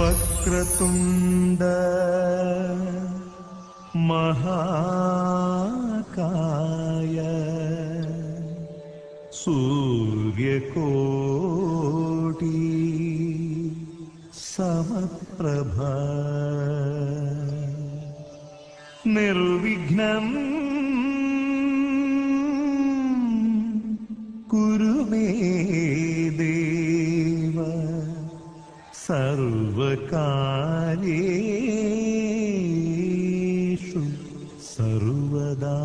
വക്രതുണ്ട മഹാകായ സൂര്യകോടി സമപ്രഭ നിർവിഘ്നം കുരു മേ ദേവ സർവകാര്യേഷു സർവദാ.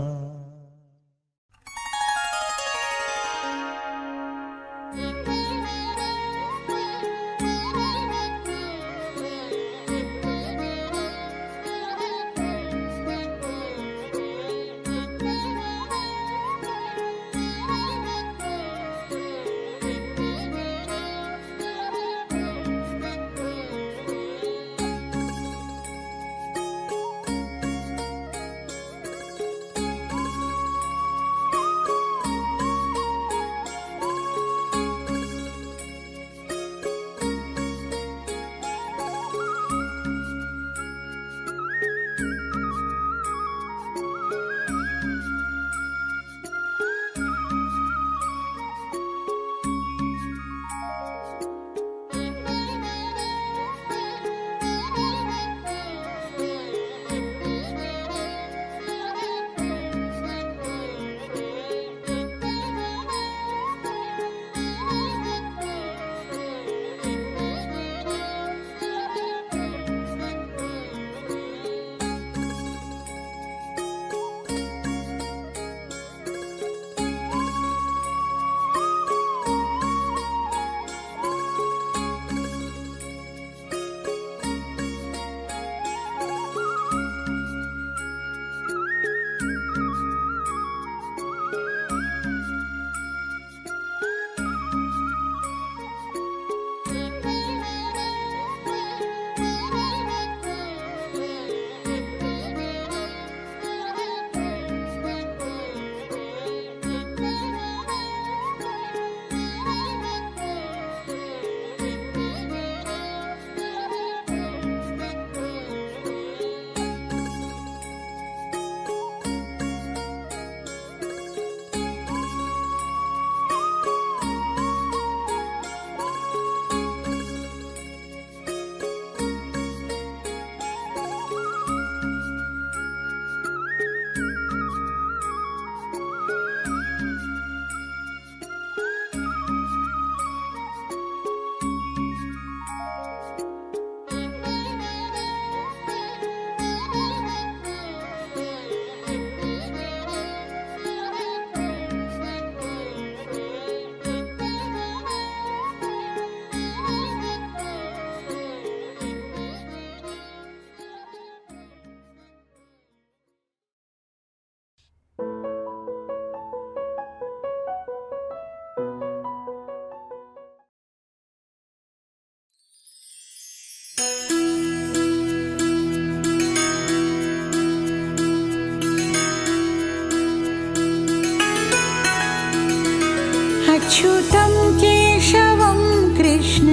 अच्युतं केशवं कृष्ण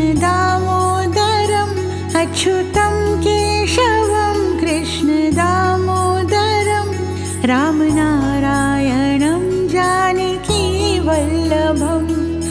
दामोदरम् अच्युतं केशवं कृष्ण दामोदरं रामनारायणं जानकी वल्लभं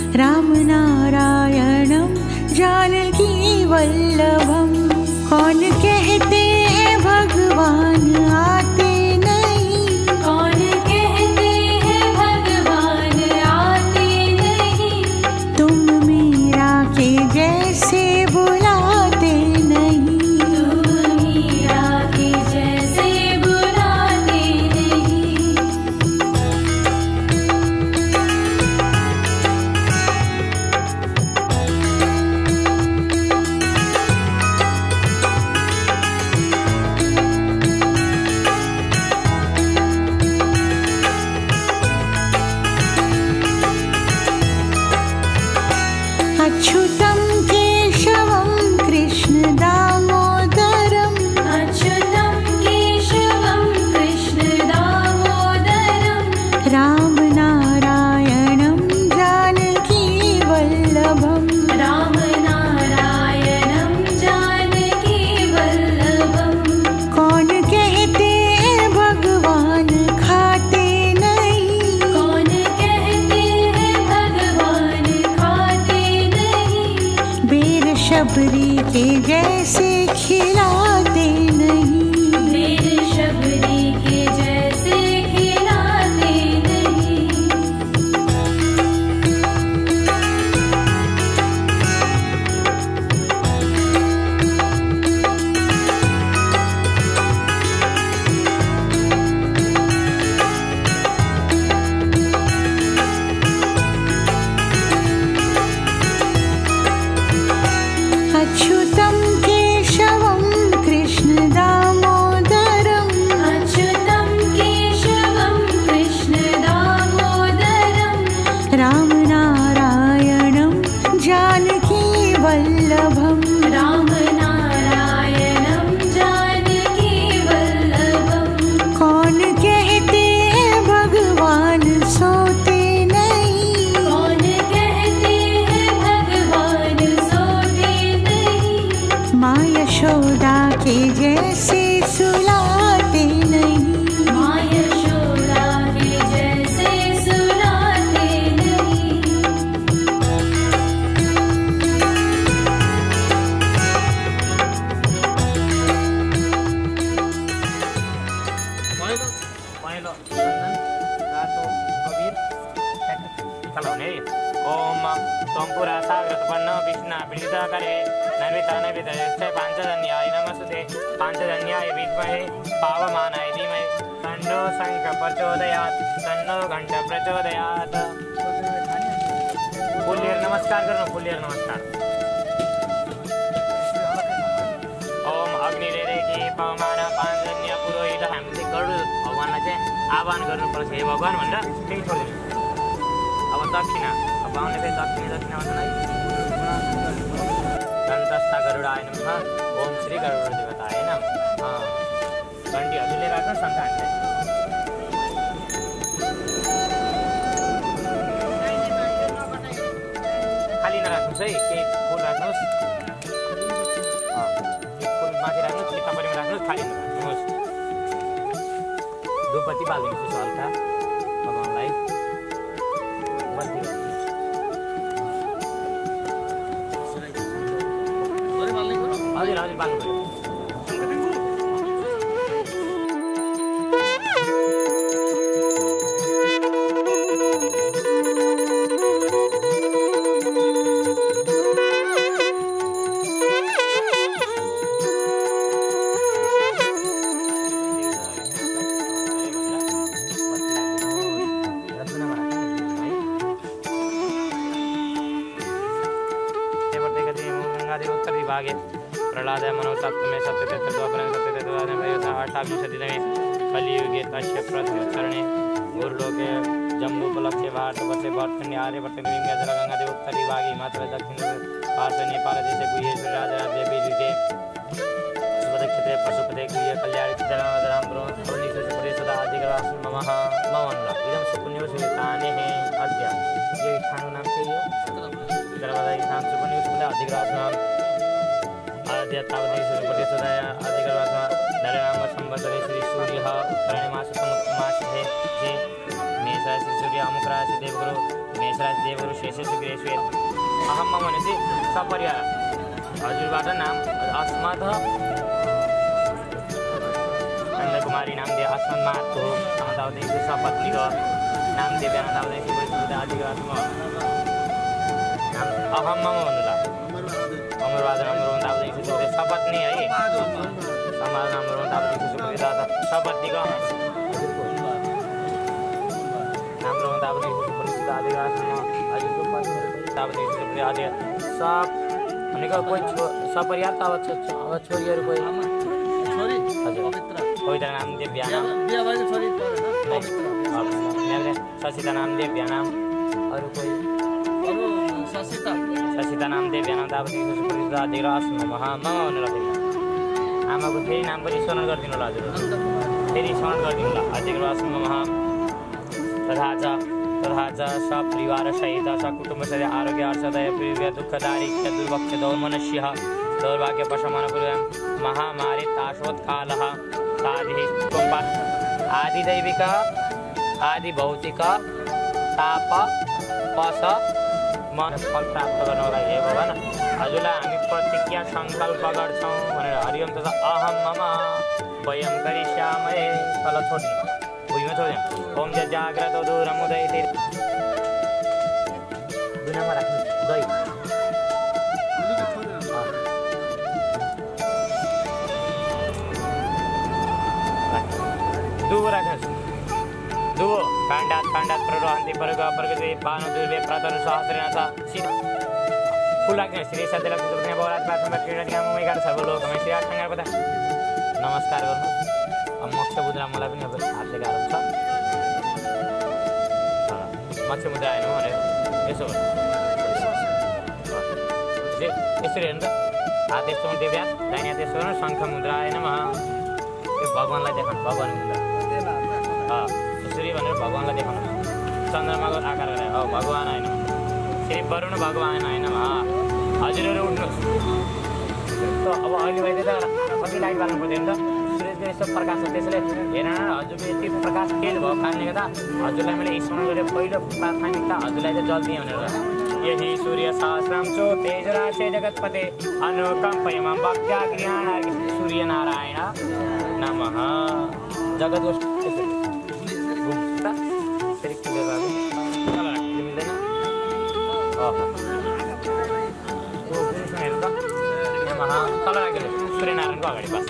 रामनारायणं जानकी वल्लभं। कौन कहते हैं भगवान आते नहीं, कौन कहते हैं भगवान आते नहीं, तुम मीरा के जैसे बुलाते नहीं, तुम मीरा के जैसे बुलाते नहीं। अच्युतं केशवं कृष्ण दामोदरम् अच्युतं केशवं कृष्ण दामोदरं रामनारायणं जानकी वल्लभं रामनारायणं जानकी शबरी के जैसे खिलाते नहीं। बेर शबरी के जैसे खिलाते नहीं। अच्युतं केशवं कृष्ण दामोदरम्। अच्युतं केशवं कृष्ण दामोदरम्। रामनारायणं जानकी वल्लभम्। रामनारायणं जानकी वल्लभम्। कौन कहते हैं भगवान सोते नहीं। कौन कहते हैं भगवान सोते नहीं। माँ यशोदा के जैसे सुलाते नहीं। माँ यशोदा के जैसे सुलाते नहीं। पहेँलो चन्दन रातो कबीर चलाउने ओम त्वम्पुरा सागरतपन्न विष्णा पीडिता करे नैविता नैवितयश्च पाञ्चजन्याय नमस्ते पाञ्चजन्याय विद्महे पावमानाय धीमहि तन्नो शङ्ख प्रचोदयात् तन्नो घण्ट प्रचोदयात्। फुल्लिएर नमस्कार गर्नु फुल्लिएर नमस्कार। ओम अग्निरेकी पवमान पाञ्चजन्य पुरोहित हामीले गरुड भगवानलाई चाहिँ आह्वान गर्नुपर्छ हे भगवान भनेर त्यही छोडिदिनु। अब दक्षिणा अब आउने फेरि दक्षिणा भन्छन् है। दन्तस्थ गरुडाय नमः ओम श्री गरुड देवताय नमः। घन्टी हजुरले राख्नु शङ्ख हान्दै खाली नराख्नुहोस् है केही फुल राख्नुहोस्। फुल माथि राख्नुहोस् कि टपरीमा राख्नुहोस् खाली नराख्नुहोस्। धुपबत्ती बालिदिनुहोस् हल्का भगवानलाई। हजुर हजुर बाल्नु पऱ्यो। प्रहलादय मनोसप्तमे सप्तमे अष्टाविंशतितमे कलियुगे तस्य प्रथमचरणे गुरुलोके जम्बूपलक्ष्य भारतवर्षे भरतखण्डे आर्यभट्टे जलगङ्गादे उत्तरी भागे हिमाचल दक्षिण पार्श्वे नेपालदेशे गुह्येश्वरी राजराज्ये विजिते सुपदक्षेत्रे पशुपते गुह्य कल्याणी जलमदरां ब्रह्मनिशे सदा अधिग्रहासु ममः ममन्ला इदं सुपुण्यो सुताने हैं अद्य ये स्थानों नाम से यो जलमदा स्थान सुपुण्यो सुपदे अधिग्रहासु आद्य तावदेश प्रदेशदाय अधिग्रहासु नरनाम संवत्सरे श्री सूर्यः उत्तरायणमाससमुत्तमासे जे मेषराशि सूर्य अमुकराशि देवगुरु मेषराशि देवगुरु शेषेषु गृहेषु अहं मम मनसि सपरिवार हजुरबाट नाम अस्मत् नन्दकुमारी नाम दे अस्मत् मातो तावदेश सपत्नीको नाम दे बिहान तावदेश अधिग्रहासु नाम अहं मम भन्नुला अमरबहादुर हाम्रो तावदेश सपत्नी है समाज हाम्रो तावदेश सपत्नीको हाम्रो तावदेश परिषद अधिग्रहासु तावदेश आदि सब भनेको कोही सपरिवार त अब छोरीहरू कोही पवित्र नाम देव बिहान ससिता नाम देव बिहान अरू कोही ससिता नाम देव बिहान तावदेश परिषद अधिग्रहासु महा भनेर आमाको फेरि नाम पनि स्मरण गरिदिनु होला हजुर फेरि स्मरण गरिदिनु होला अधिग्रहासु महा तथा च सपरिवार सहित सकुटुम्ब सहित आरोग्य अर्षदय प्रिय दुःखदारिक्य दुर्भक्ष्य दौर्मनस्यः दौर्भाग्यपशमनपूर्वं महामारी ताशोत्कालः आदिदैविक आदिभौतिक ताप पश मन फल प्राप्त गर्नको लागि हे भगवान हजुरलाई हामी प्रतिज्ञा सङ्कल्प गर्छौँ भनेर हरिओम तथा अहम मम वयम करिष्यामहे तल छोड्ने भुइँमा छोड्ने ओम जय जाग्रत दूरम उदय दुनामा राख्नु दही दुबो राख्नुहोस् दुबो काण्डात प्ररोहन्ति पर्ग प्रगति बाण दुर्वे प्रतर सहस्रेण छ फुल राख्ने श्री सत्यलक्ष्मी दुर्गा बौरात प्रार्थना क्रीडा मुमेगार सर्वलोकमै श्री आसंगार पता नमस्कार गर्नु अब मोक्ष मुद्रा मलाई पनि अब हातले गाह्रो हुन्छ मोक्ष मुद्रा आएन भनेर यसो यसरी हेर्नु त हात यस्तो देव्या दाहिने हात यस्तो गर्नु शङ्ख मुद्रा आएन त्यो भगवान्लाई देखाउनु भगवान् मुद्रा यसरी भनेर भगवान्लाई देखाउनु चन्द्रमाको आकार गरेर हो भगवान् होइन श्री वरुण भगवान् होइन हजुरहरू उठ्नुहोस् अब अहिले भइदियो त कति लाइट बाल्नु पर्दैन त सूर्यको यस्तो प्रकाश छ त्यसले हेरेन हजुरको यति प्रकाश तेज भएको कारणले गर्दा हजुरलाई मैले स्मरण गरेर पहिलो प्राथमिकता हजुरलाई चाहिँ जल दिएँ भनेर यही सूर्य सहस्रम चो तेजराशे जगतपते अनुकम्पयम भक्त्या गृहाण सूर्य नारायण नमः जगतको तल राखेर सूर्यनारायणको अगाडि बस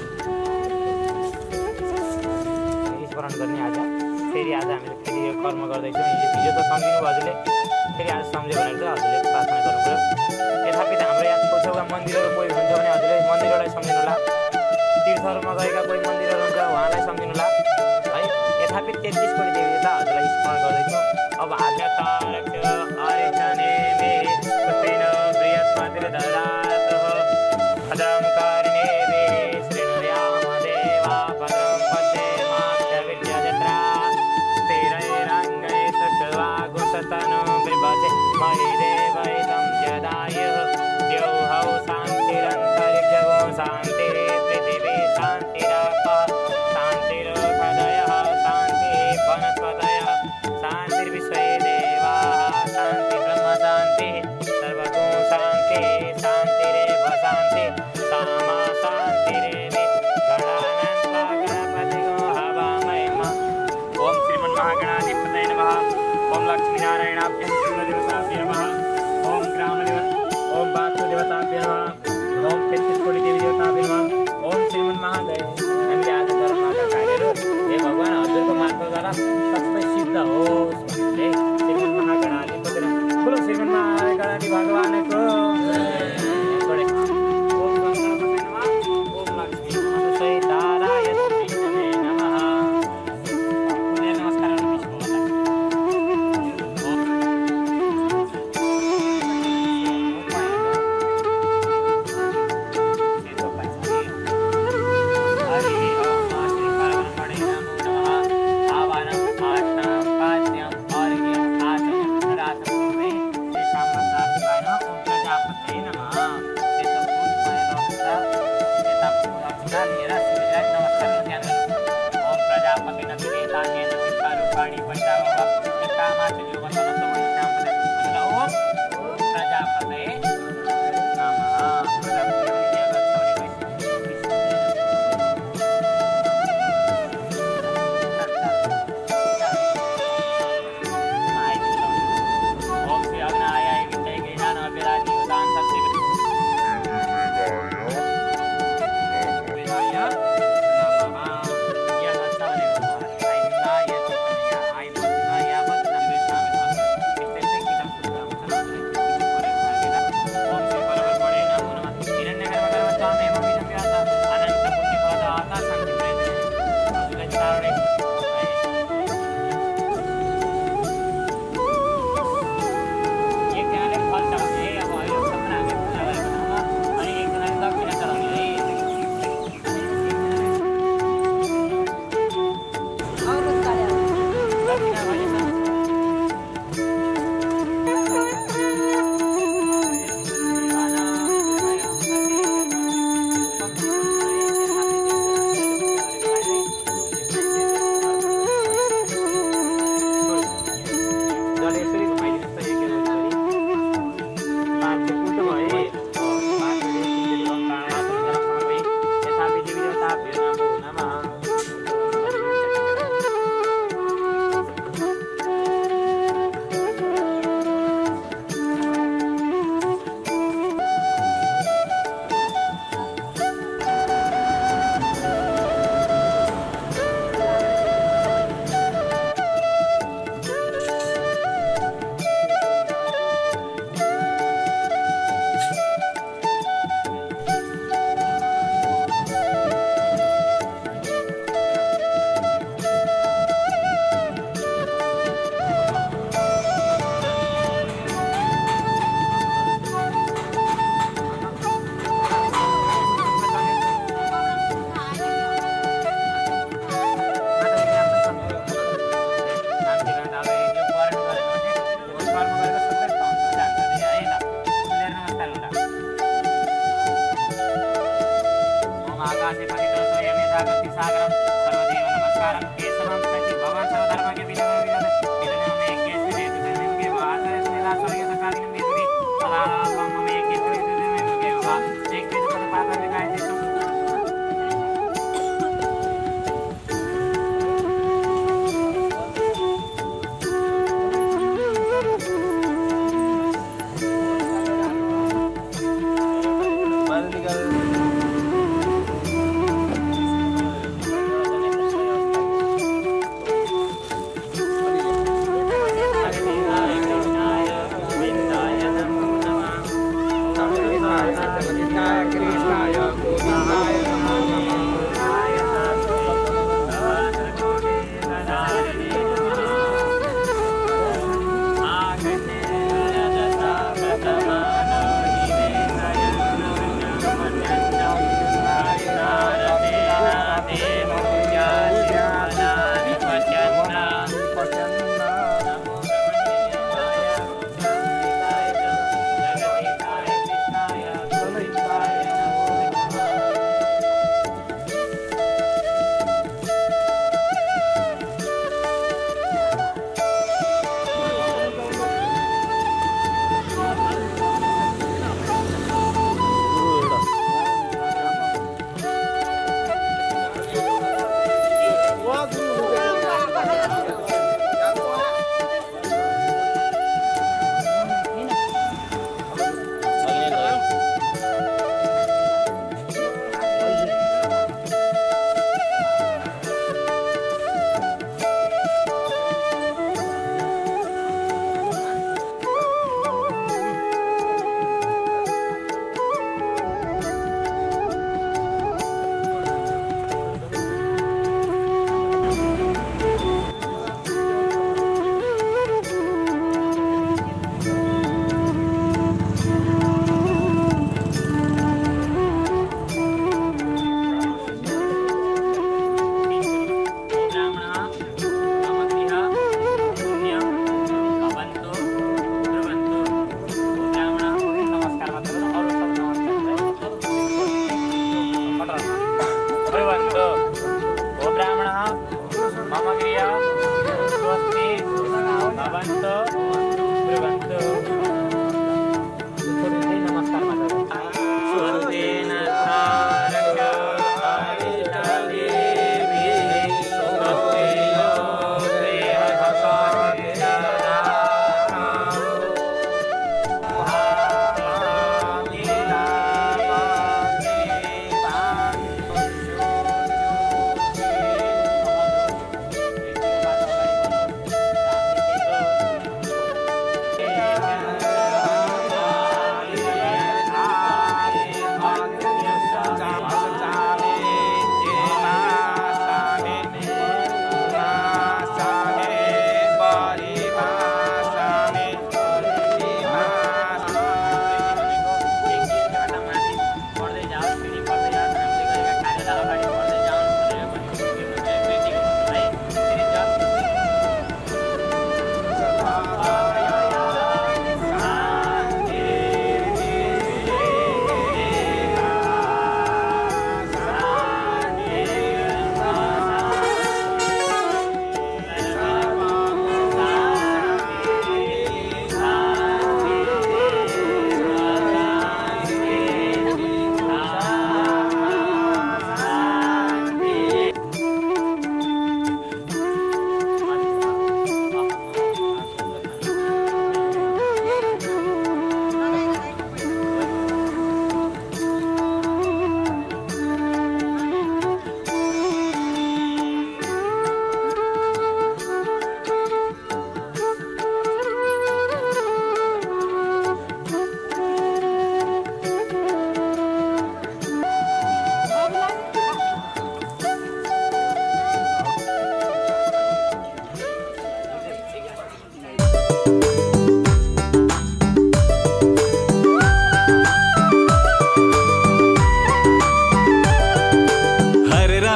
स्मरण गर्ने आज फेरि आज हामीले फेरि यो कर्म गर्दैछौँ हिजो त सम्झिनु भयो हजुरले फेरि आज सम्झ्यो भनेर चाहिँ हजुरले प्रार्थना गर्नु पऱ्यो यथापि हाम्रो यहाँ छेउछाउका मन्दिरहरू कोही हुन्छ भने हजुरले मन्दिरहरूलाई सम्झिनु होला तीर्थहरूमा गएका कोही मन्दिरहरू हुन्छ उहाँलाई सम्झिनु होला है यथापि 33 कोटी देवी देवता हजुरलाई स्मरण गर्दैछौँ अब आज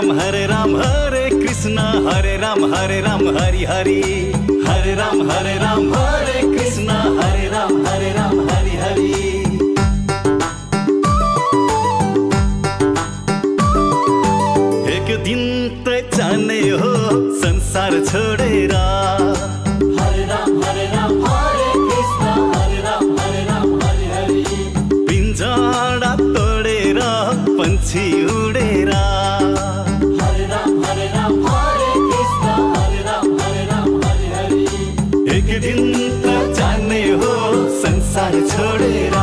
राम हरे कृष्ण हरे राम हरि हरि हरे राम हरे कृष्ण हरे राम हरि हरि एक दिन त जाने हो संसार छोडेर हरे राम हरे कृष्ण हरे राम हरि हरि पिंजरा तोडेर पंछी उडेर हरे राम हरे कृष्ण हरे राम हरि हरि एक दिन त जाने हो संसार छोडेर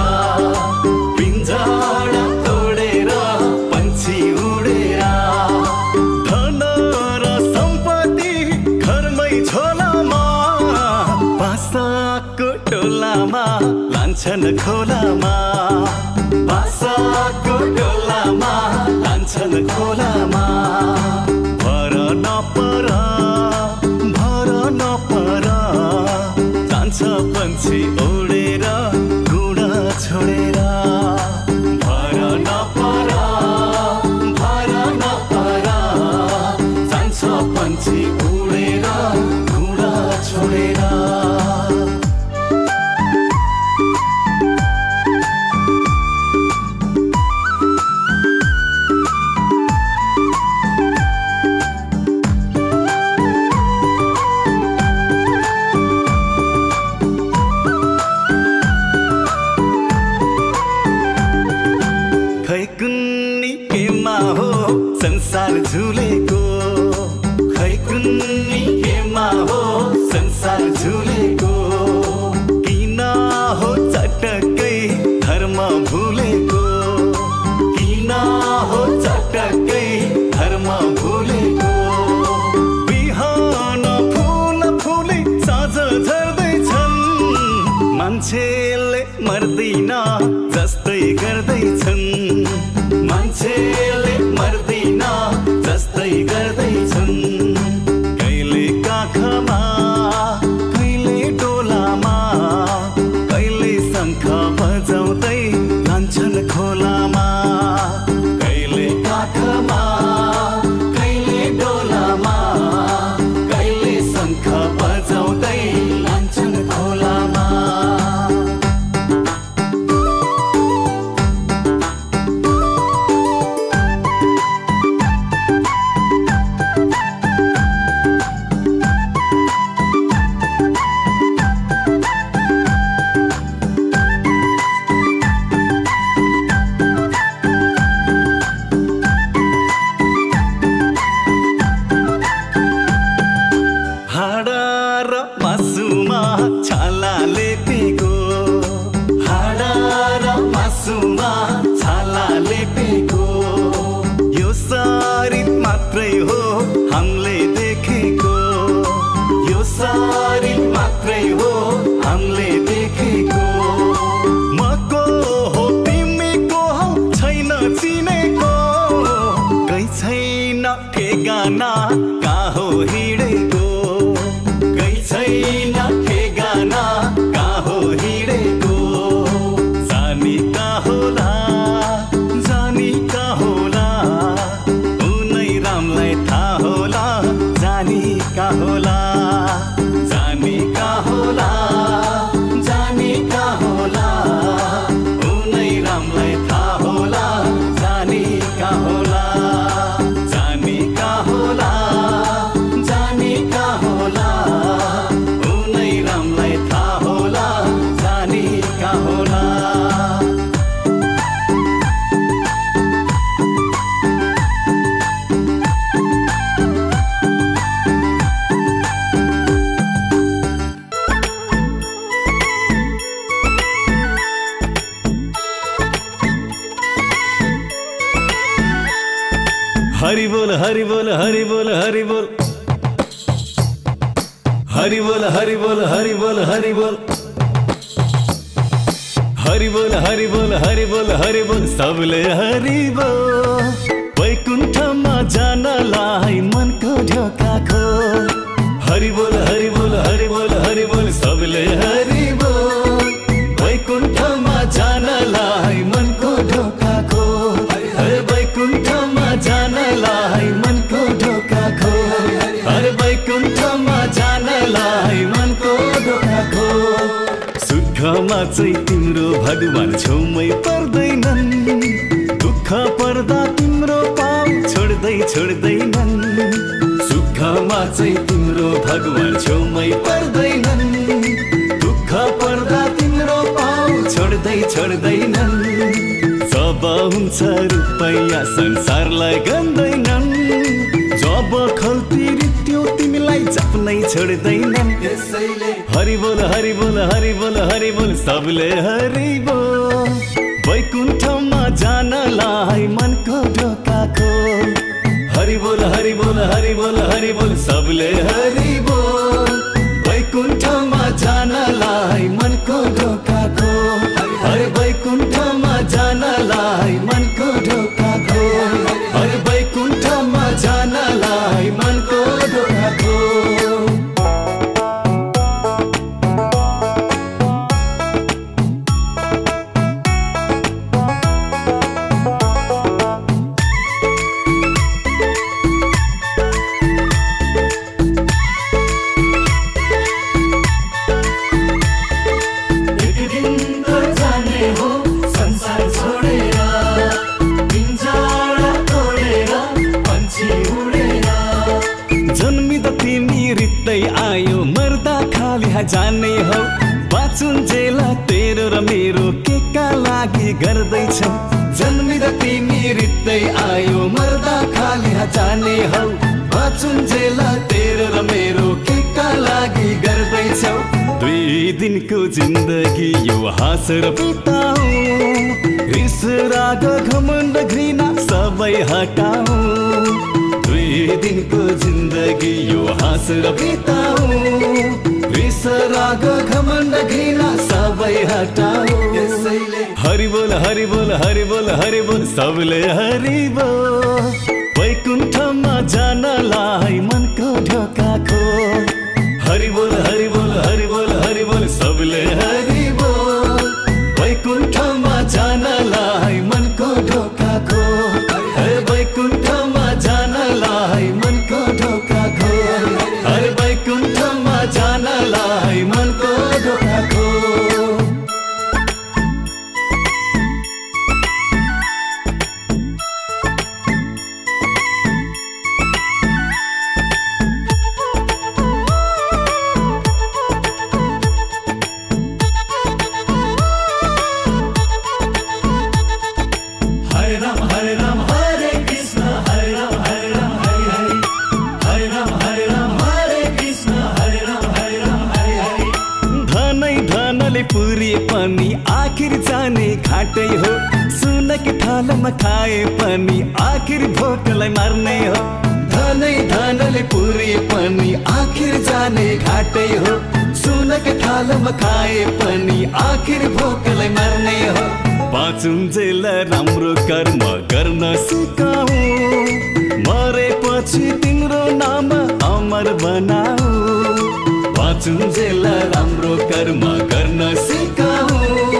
पिंजरा तोडेर पंछी उडेर धन र सम्पत्ति घरमै झोलामा बासाको टोलामा लान्छन् खोलामा बासाको टोलामा लान्छन् खोलामा भर नपर जान्छ पंछी उडेर गुडा छोडेर भर नपर जान्छ पंछी उडेर गुडा छोडेर खै कुन्नी केमा हो संसार झुलेको खै कुन्नी केमा हो संसार झुलेको किन हो चटक्कै धर्म भुलेको किन हो चटक्कै धर्म भुलेको बिहान फुल फुले साँझ झर्दैछन् मान्छेले मर्दैन जस्तै गर्दैछन् मान्छेले मर्दैन जस्तै गर्दैछन् कहिले काखमा कहिले डोलामा कहिले शङ्ख बजाउँदै लान्छन् खोलामा कहिले काखमा कहिले डोलामा कहिले शङ्ख बजाउँदै लान्छन् खोलामा हाडा र मासुमा छाला लेपेको हाडा र मासुमा छाला लेपेको यो शरीर मात्रै हो हामीले देखेको यो शरीर मात्रै हो हामीले देखेको मको हो तिमी को हौ छैन चिनेको कै छैन ठेगाना कहाँ हो हिँडेको कै छैन ठेगाना कहाँ हो हिँडेको जानी कहाँ होला उनै रामलाई थाहा होला जानी कहाँ होला जानी कहाँ होला उनै रामलाई थाहा होला जानी कहाँ होला जानी कहाँ होला उनै रामलाई थाहा होला जानी कहाँ होला हरि बोल हरि बोल हरि बोल हरि बोल हरि बोल हरि बोल हरि बोल हरि बोल हरि बोल हरि बोल हरि बोल हरि बोल सबले हरि बोल वैकुण्ठमा जानलाई मनको ढोका खोल हरि बोल हरि बोल हरि बोल हरि बोल सबले हरि बोल वैकुण्ठमा जानलाई मनको ढोका खोल वैकुण्ठमा जानलाई मन सुखमा चाहिँ तिम्रो भगवान छेउमै पर्दैनन् दुःख पर्दा तिम्रो पाउ छोड्दैनन् सुखमा चाहिँ तिम्रो भगवान छेउमै पर्दैनन् दुःख पर्दा तिम्रो पाउ छोड्दैनन् जब हुन्छ रुपैयाँ संसारलाई गन्दैनन् जब खल्ती रित्यो तिमीलाई जप्नै छोड्दैनन् हरि बोल हरि बोल हरि बोल हरि बोल सबले हरि बोल वैकुण्ठमा जानलाई मनको ढोका खोल हरि बोल हरि बोल हरि बोल हरि बोल सबले हरि बोल वैकुण्ठमा जानलाई मनको ढोका खोल हरि वैकुण्ठमा जानलाई मनको ढोका खोल हरि वैकुण्ठमा जानलाई मनको ढोका खोल आयो मर्दा खाली जाने हो बाँचुन्जेला तेरो र मेरो के का लागि गर्दैछौ जन्मिँदा तिमी रित्तै आयो मर्दा खाली जाने हो बाँचुन्जेला तेरो र मेरो के का लागि गर्दैछौ 2 दिनको जिन्दगी यो हाँसेर बिताऊ रिस राग घमण्ड घृणा सबै हटाऊ 2 दिनको जिन्दगी यो हाँसेर बिताऊ रिस राग घमण्ड घृणा सबै हटाऊ हरि बोल हरि बोल हरि बोल हरि बोल सबले हरि बोल वैकुण्ठमा जानलाई मनको ढोका खोल हरि बोल हरि बोल हरि बोल हरि बोल सबले हरि बोल वैकुण्ठमा जानलाई मनको ढोका खोल हरि वैकुण्ठमा जानलाई मनको ढोका खोल हरि वैकुण्ठमा जानलाई मनको ढोका खोल पुरी पनि आखिर जाने घाटै हो सुनकी थालमा खाए पनि आखिर भोकलाई मार्ने हो धनले पुरी पनि आखिर जाने घाटै हो सुनकी थालमा खाए पनि आखिर भोकलाई मार्ने हो बाँचुन्जेल राम्रो कर्म गर्न सिकाऊ मरेपछि तिम्रो नाम अमर बनाऊ बाँचुन्जेल राम्रो कर्म गर्न सिकाऊ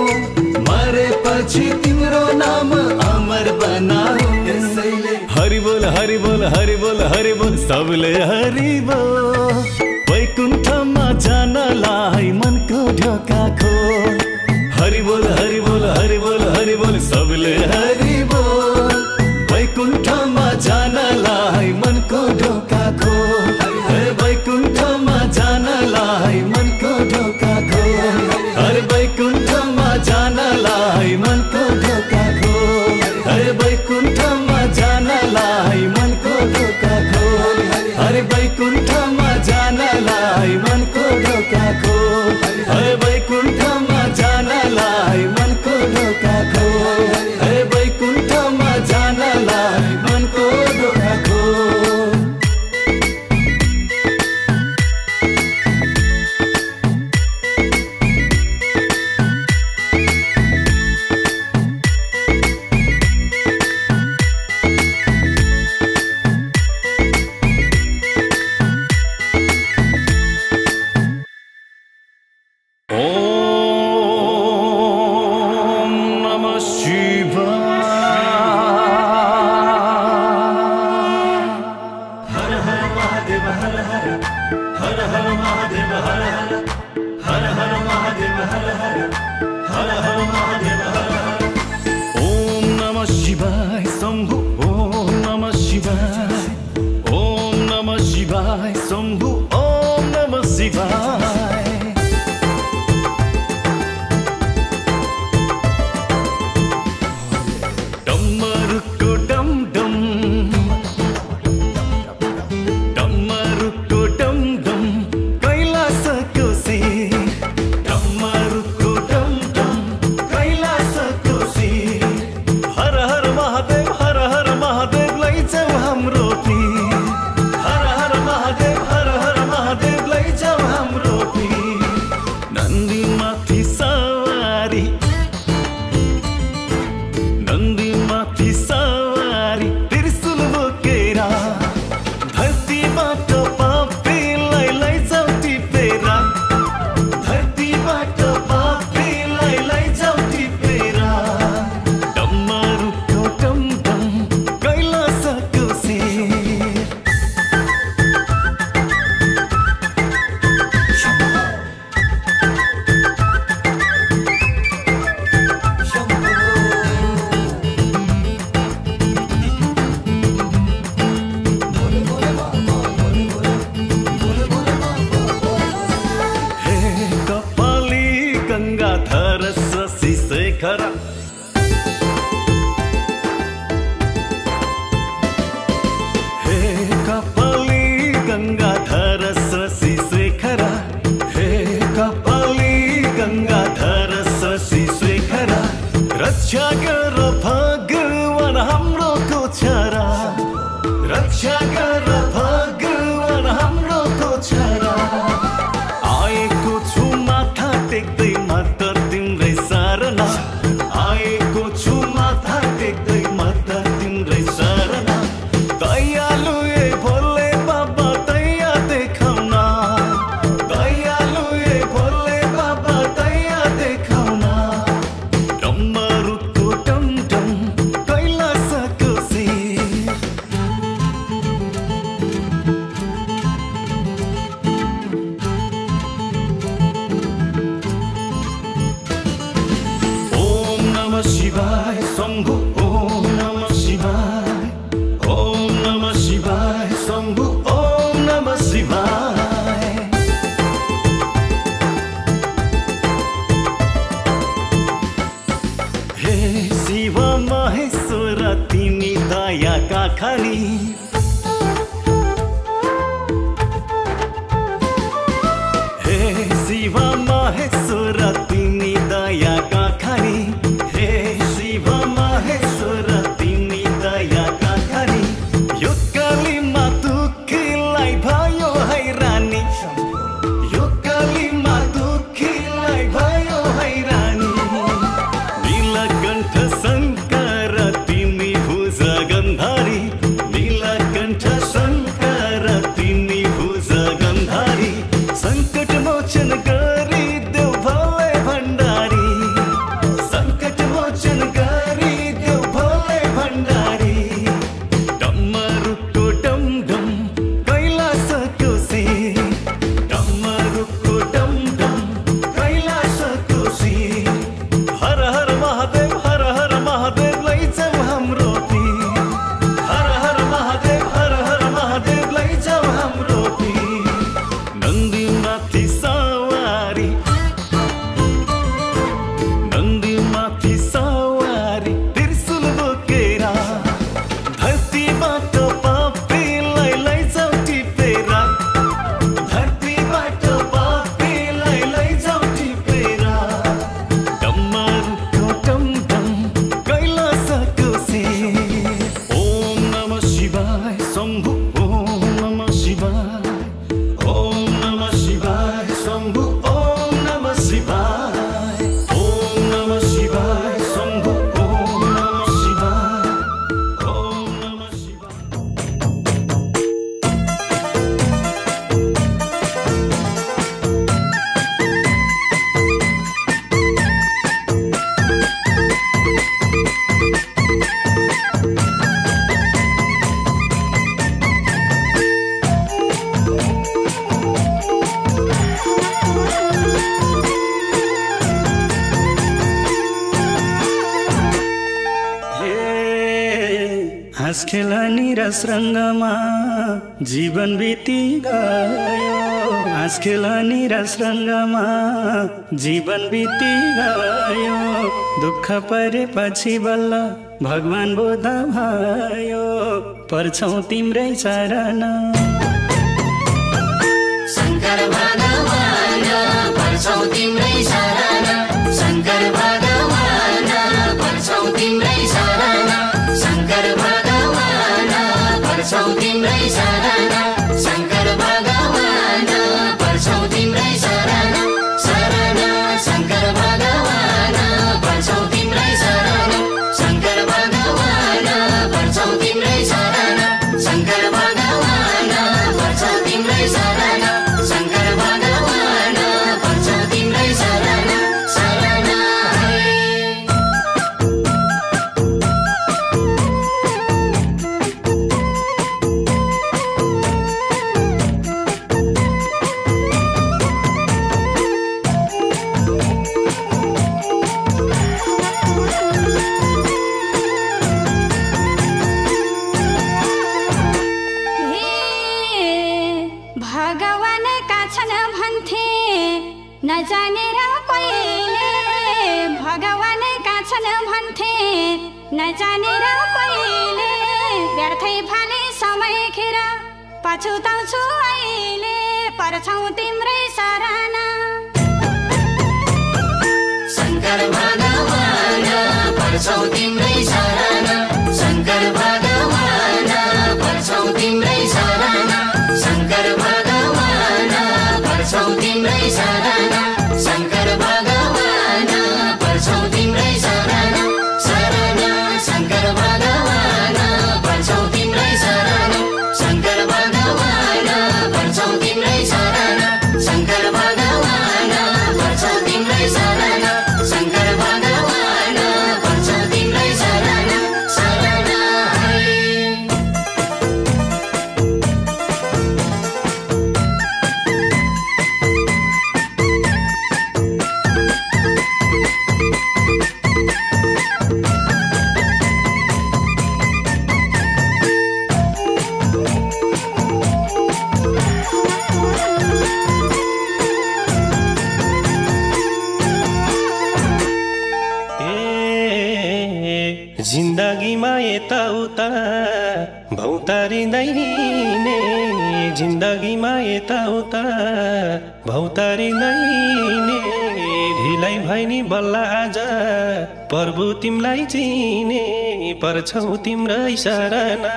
मरेपछि तिम्रो नाम अमर बनाऊ हरि बोल हरि बोल हरि बोल हरि बोल सबले हरि बोल वैकुण्ठमा जानलाई मनको ढोका खोल हरि बोल हरि बोल हरि बोल हरि बोल सबले हरि बोल वैकुण्ठमा जानलाई मनको ढोका खोल हरि वैकुण्ठमा जानलाई मनको ढोका खोल हरि वैकुण्ठमा जानलाई मनको ढोका खोल हरि वैकुण्ठमा जानलाई मनको ढोका खोल हरि वैकुण्ठमा जानलाई मनको ढोका खोल हरि वैकुण्ठमा जानलाई मनको ढोका खोल हरि वैकुण्ठमा जानलाई मनको ढोका खोल हर हर महादेव हर हर हर हर महादेव हर हर गर भगवान हाम्रो को छोरा रक्षा गर भगवान हाम्रो को छोरा आएको छु माथा टेक्दै मात्र तिम्रै शरणा आएको छु माथा टेक्दै मात्र तिम्रै शरणा दयालु ए भोले बाबा दया देखाउना दयालु ए भोले बाबा दया देखाउना डम्बरुको डमडम कैलाशको शिर ओम नमः शिवाय शंभु ओम नमः शिवाय ओम नमः शिवाय शंभु ओम नमः शिवाय हे शिव महेश्वर तिमी दयाका खानी हे शिव महेश्वर तिमी दयाका खानी हे शिव महेश्वर तिमी दयाका खानी यो कालीमा दुखीलाई भयो हैरानी यो कालीमा दुखीलाई भयो हैरानी नीलकण्ठ शङ्कर तिमी भुज गन्धारी नीलकण्ठ शङ्कर तिमी भुज गन्धारी सङ्कट मोचन गरी देव भोले भण्डारी सङ्कट मोचन गरी देव भोले भण्डारी डमरुको डमडम कैलाशको शिर डमरुको डमडम कैलाशको शिर हर हर महादेव लैजाऊ हाम्रो पीर हर हर महादेव लैजाऊ हाम्रो पीर नन्दी माथि सवारी त्रिशूल बोकेरा धरतीबाट पापीलाई लैजाऊ टिपेरा धरतीबाट पापीलाई लैजाऊ टिपेरा डमरुको डमडम कैलाशको शिर ओम नमः शिवाय शंभु ओम नमः शिवाय ओम नमः शिवाय शंभु ओम नमः शिवाय ओम नमः शिवाय शंभु ओम नमः शिवाय ओम नमः शिवाय हाँस खेला निरस रङ्गमा जीवन बिति गयो हाँस खेला निरस रङ्गमा जीवन बिति गयो दुःख परेपछि बल्ल भगवान बोध भयो पर्छौं तिम्रै शरण शङ्कर भगवान पर्छौं तिम्रै शरण शङ्कर भगवान पर्छौं तिम्रै शरण शङ्कर भगवान पर्छौं तिम्रै शरण शङ्कर भगवान पर्छौं तिम्रै शरण शरण शङ्कर भगवान पर्छौं तिम्रै शरण शङ्कर भगवान पर्छौं तिम्रै शरण शङ्कर भगवान पर्छौं तिम्रै शरण शङ्कर भगवान पर्छौं तिम्रै शरण शरण नजानेर कहिले भगवान का छन् भन्थे नजानेर कहिले व्यर्थै फाले समय खेर पछुताउँछु अहिले पर्छौं तिम्रै शरण शङ्कर भगवान पर्छौ तिम्रै शरणा शङ्कर भगवान पर्छौ तिम्रै शरणा शङ्कर भगवान पर्छौ तिम्रै शरणा शङ्कर भगवान पर्छौ तिम्रै शरणा शरणा शङ्कर भगवान पर्छौ तिम्रै शरणा शङ्कर भगवान पर्छौ तिम्रै शरणा शङ्कर भगवान पर्छौ तिम्रै शरणा शङ्कर भगवान पर्छौ तिम्रै शरणा शरणा जिन्दगीमा यताउता भौतारिँदै हिँड्ने जिन्दगीमा यताउता भौतारिँदै हिँड्ने ढिलाइ भए नि बल्ल आज प्रभु तिमीलाई चिने पर्छौ तिम्रै शरणा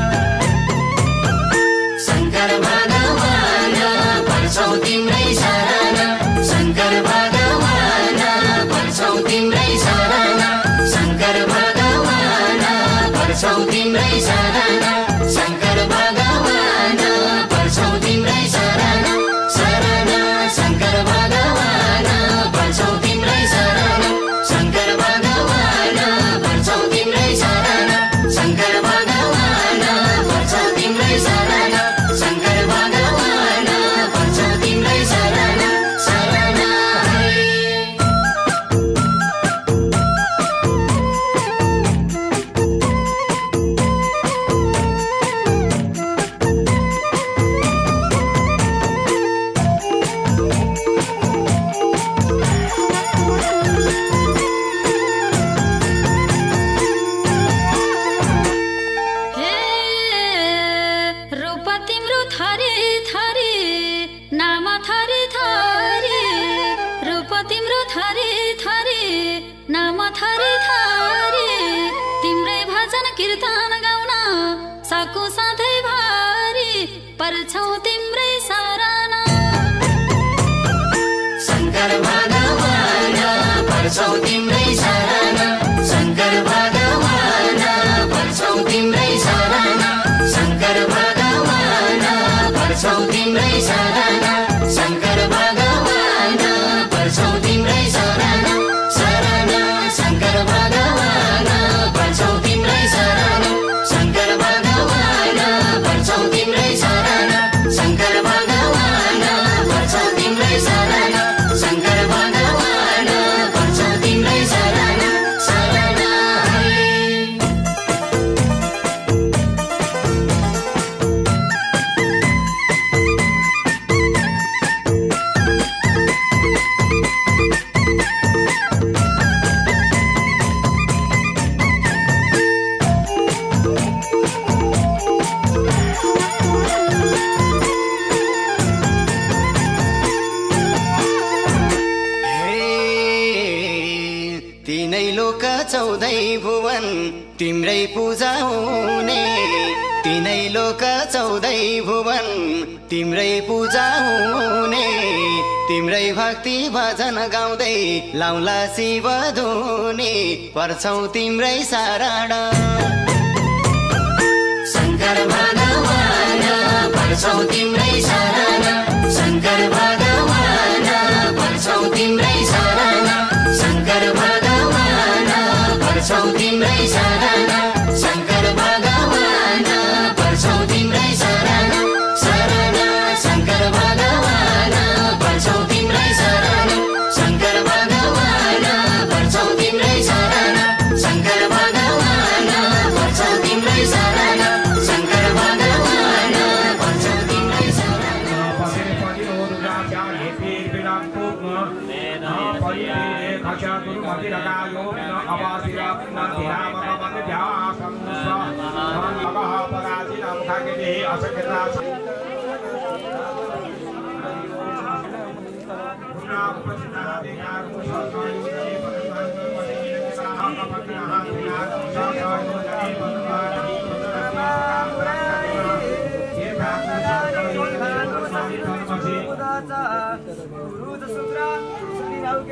शङ्कर भगवान पर्छौ तिम्रै शरणा शङ्कर भगवान पर्छौ तिम्रै शरणा शङ्कर भगवान पर्छौ तिम्रै शरणा शङ्कर भगवान पर्छौ तिम्रै शरणा शरणा शङ्कर भगवान पर्छौ तिम्रै शरणा शङ्कर भगवान पर्छौ तिम्रै शरणा शङ्कर भगवान पर्छौ तिम्रै शरणा शङ्कर भगवान पर्छौ तिम्रै शरणा शरणा हे रूप तिम्रो थरी थरी नाम थरी थरी रूप तिम्रो थरी थरी नाम थरी थरी तिम्रै भजन कीर्तन गाउन सकु सधैँभरि पर्छौ तिम्रै शरणा शङ्कर भगवान पर्छौ तिम्रै शरणा शङ्कर भगवान पर्छौ तिम्रै शरणा शङ्कर भगवान पर्छौ तिम्रै शरणा शङ्कर भगवान पर्छौ तिम्रै शरणा शरणा शङ्कर भगवान पर्छौ तिम्रै शरणा शङ्कर भगवान पर्छौ तिम्रै शरणा शङ्कर भगवान पर्छौ तिम्रै शरणा शङ्कर भगवान पर्छौ तिम्रै शरणा शरणा तीनै लोक चौधै भुवन तिम्रै पूजा हुने तीनै लोक चौधै भुवन तिम्रै पूजा हुने तिम्रै भक्ति भजन गाउँदै लाउला शिव धुनी पर्छौ तिम्रै शरणा शङ्कर भगवान पर्छौ तिम्रै शरणा शङ्कर भगवान पर्छौ तिम्रै शरणा शङ्कर भगवान पर्छौ तिम्रै शरणा शङ्कर भगवान पर्छौ तिम्रै शरणा शरणा शङ्कर भगवान पर्छौ तिम्रै शरणा शङ्कर भगवान पर्छौ तिम्रै शरणा शङ्कर भगवान पर्छौ तिम्रै शरणा शङ्कर भगवान पर्छौ तिम्रै शरणा Nah,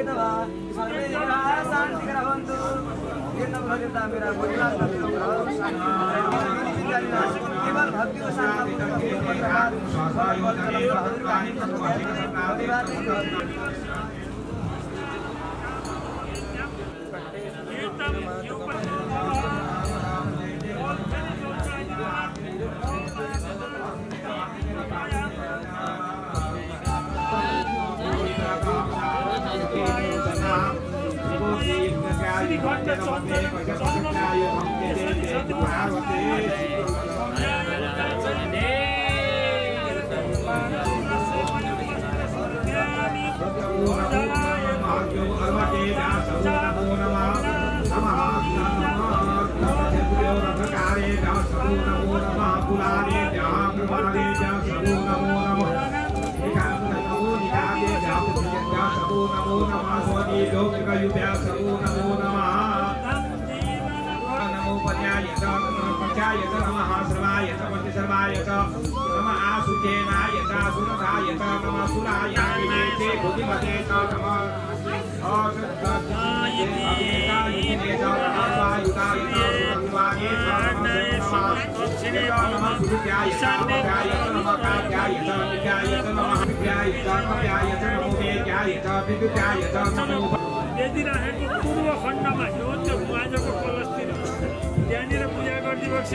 यदि राखेको पूर्व खण्डमा यो त्यो आजको कलशतिर त्यहाँनिर पूजा गरिदिएको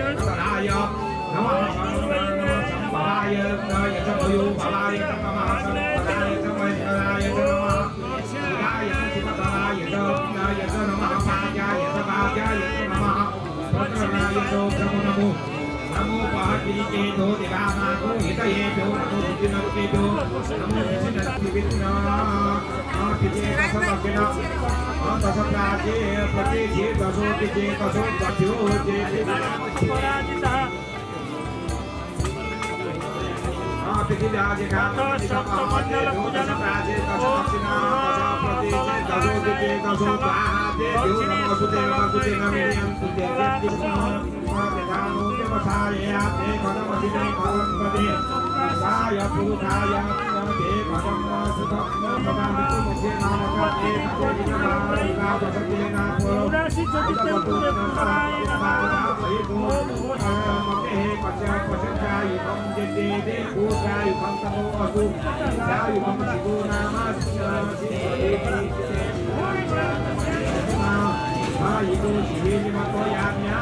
नमो पार्वती के दो दिवाना को हितये दो नमो जिनो के दो नमो जिनो विष्णु आतिजे कसमकेना दशप्राजे प्रति दशो के कसो दशो जे पराजिता आतिजे राजे का सप्तमंडल पूजा प्राजे दशदक्षिणा प्रति दशो के कसो बाजे नमो सुदेव सुदेव सुदेव साय पुरुषाय ते कदम सुखम प्रदान मुझे नाम का एक नाम उदासी चतुर्थ पूरे कराय मते पचा पचाय हम जे दे पूजाय हम तमो असु जाय हम शिवो नाम आयितो शिवेनि मतो याज्ञा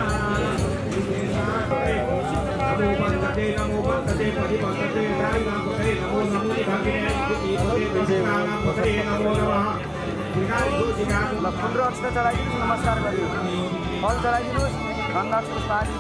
नमो बंदते परिबंदते साई नमो नमो भगवे इति भगवे नमो नमः हाम्रो अक्षता चढाइदिनु नमस्कार गरियो फल चढाइदिनु गंगा पुष्पादि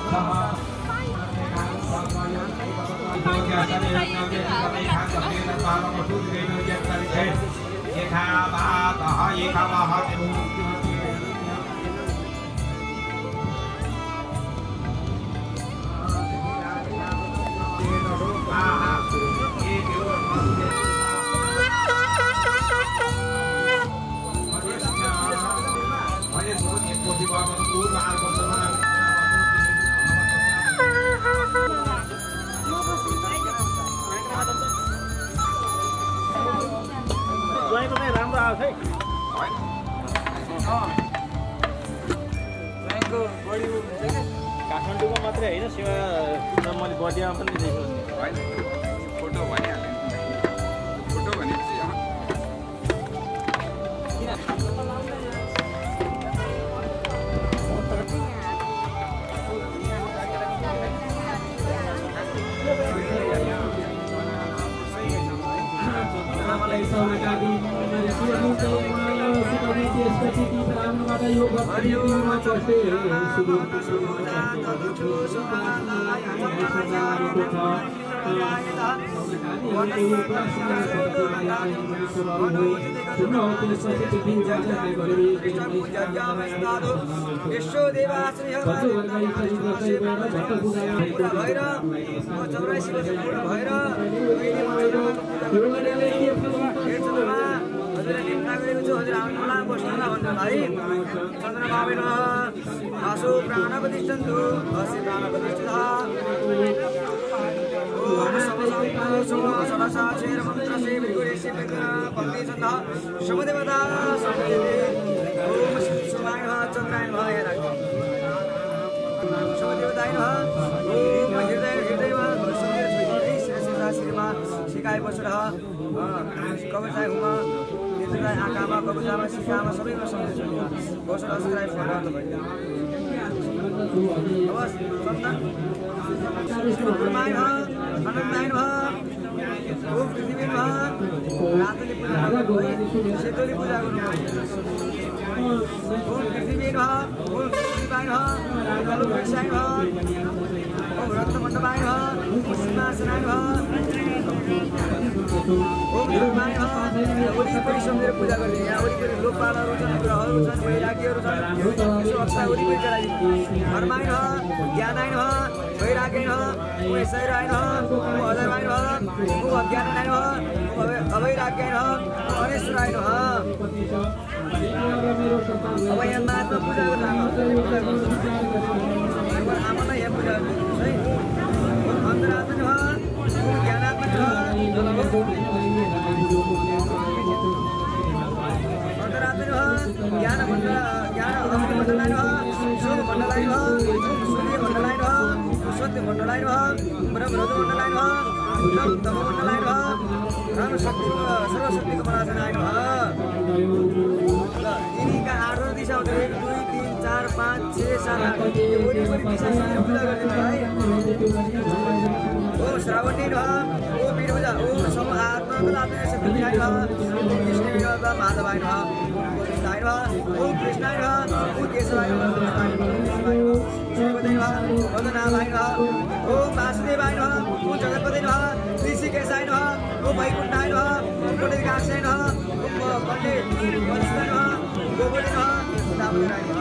राम्रो आउँछ है काठमाडौँको मात्रै होइन सेवा मैले बडियामा पनि देखेको फोटो भनिहाल्यो फोटो भनेपछि प्राण प्रतिष्ठन्तु अस्य प्राण प्रतिष्ठितः सिकाए बसेर कविताय हुमा निजलाई आँखामा कवितामा सिकामा सबैमा सम्झेछ बसेर अस्त्राय फरात भयो हवस् सन्तान माइ भ अनन्दाइन भ ओम पृथ्वी भ रातले पूजा गर्नु सेतोले पूजा गर्नु ओम पृथ्वी भ ओम शिवाय भ कलु विषय भ ओम रत्न मण्डपाय भ सिंहासनाय भ ओम धर्माय भ वरिपरि सम्झेर पूजा गर्ने यहाँ वरिपरि लोकपालहरू छन् ग्रहहरू छन् वैराग्यहरू छन् यसो अवस्था वरिपरि चलाइ धर्माय भ ज्ञानाय भ वैराग्याय भ वैशैराय भ अजराय भ अज्ञानाय भ अवैराग्याय भ अनेश्वराय भ अब यहाँ माता पूजा गर्न आमालाई यहाँ पूजा गर्नु है अन्तरात्मा भ ज्ञानात्मा भ अन्तरात्मा भ ज्ञान मण्डलाय भ शोभ मण्डलाय भ सूर्य मण्डलाय भ सत्य मण्डलाय भ ब्रह्मरज मण्डलाय भ तम मण्डलाय भ राम शक्ति सर्वशक्तिको मनासनाय भ यिनीका आठवटा दिशा हुन्छ 1 2 3 4 5 6 7 8 यो वरिपरि दिशा पूजा गर्ने है ओ श्रावणी भ ओ वीरभुजा ओ सम आत्माको सिद्ध विनाय भ ओ कृष्ण भ माधवाय भ गोविन्दाय भ ओ कृष्णाय भ ओ केशवाय भ शिवदेव वदनाभाय भ ओ वासुदेवाय भ ओ जगतपते भ ऋषिकेशाय भ ओ वैकुण्ठाय भ ओ पुण्डरीकाक्षाय भ ओ पण्डित वत्सलाय भ गोबले भ दामोदराय भ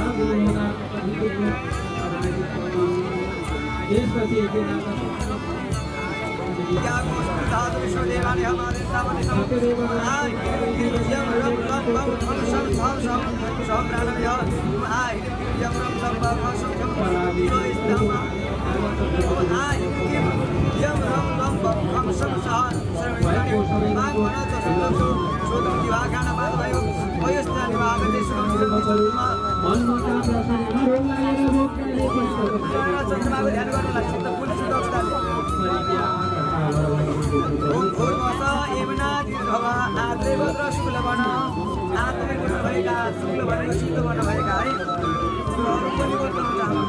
विश्वदेवानि हमारे सावनि आय यम रम रम बम हम सब प्राणम य आय यम रम रम बम हम सब यो इस्लाम आय यम रम रम बम हम सब सर्वज्ञानि माग भन त सुन्दर सोदम दिवागान बात भयो वयस्तानि भागते सुगम चन्द्रमाको ध्यान गर्नु लाग्छ त पुलिस दक्षताले ओम भूर्भुवः एवना दीर्घवा आत्रे भद्र शुक्लवर्ण आत्रे गुण भएका शुक्ल भनेको शुद्ध वर्ण भएका है अरू पनि बोल्नु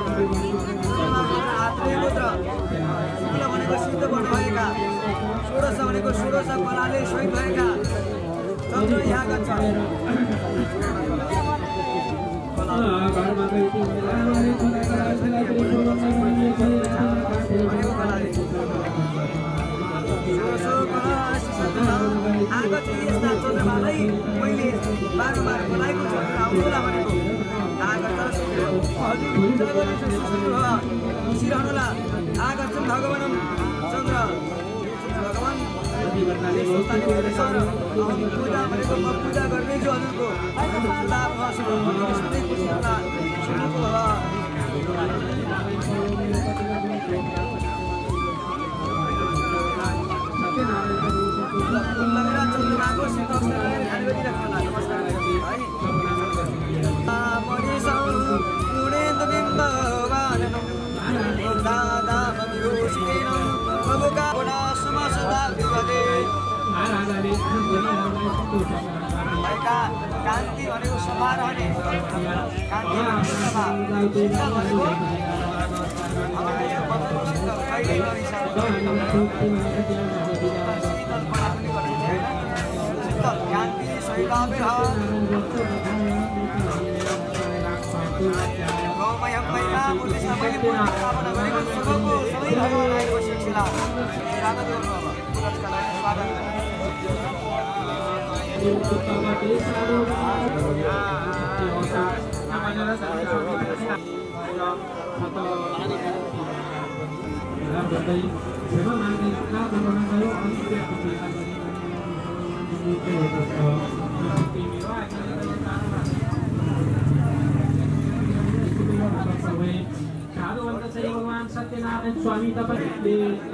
आत्रे भद्र शुक्ल भनेको शुद्ध वर्ण भएका षोडश भनेको षोडश कलाले सहित भएका चन्द्र यहाँ गन्छ आगो चाहिँ यस्ता चन्द्रमालाई मैले बारम्बार बोलाएको छु आउनुहोला भनेको आगच्छन् खुसिरहनुहोला आगच्छन् भगवान् चन्द्र भगवान् पूजा भनेको म पूजा गर्नेछु हजुरको चन्द्रमाको शीतोष्णलाई ध्यान गरिराख्नु होला नमस्कार कान्ति भनेको सभा रहने कान्ति कान्ति गौमयम महिला मूर्ति सबैले पूर्ण स्थापना गरेको शुभको सबै भगवान् आएको शिक्षा स्वागत गर्नु अब पुरस्कारलाई स्वागत साधु भक्त चाहिँ भगवान् सत्यनारायण स्वामी तपाईँले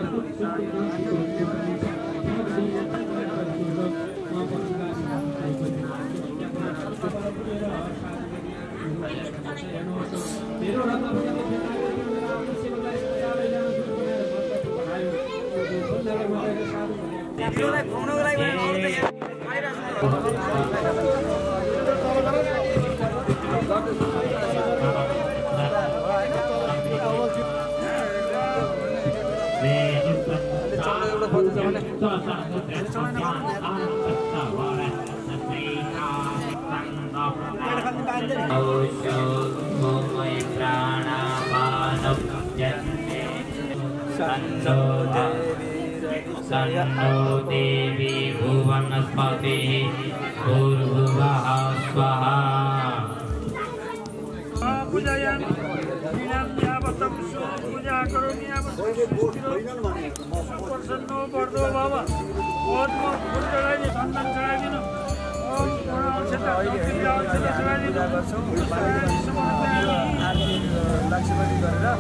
सन्नो देवी भुवनस्पति भूर्भुवः स्वाहा पूजायामि नीलाम्यावतं पूजा करोमि प्रसन्नो वर्धो भव बहुत फुल चढाइदिनु सन्तान चढाइदिनु लक्ष्यपति गरेर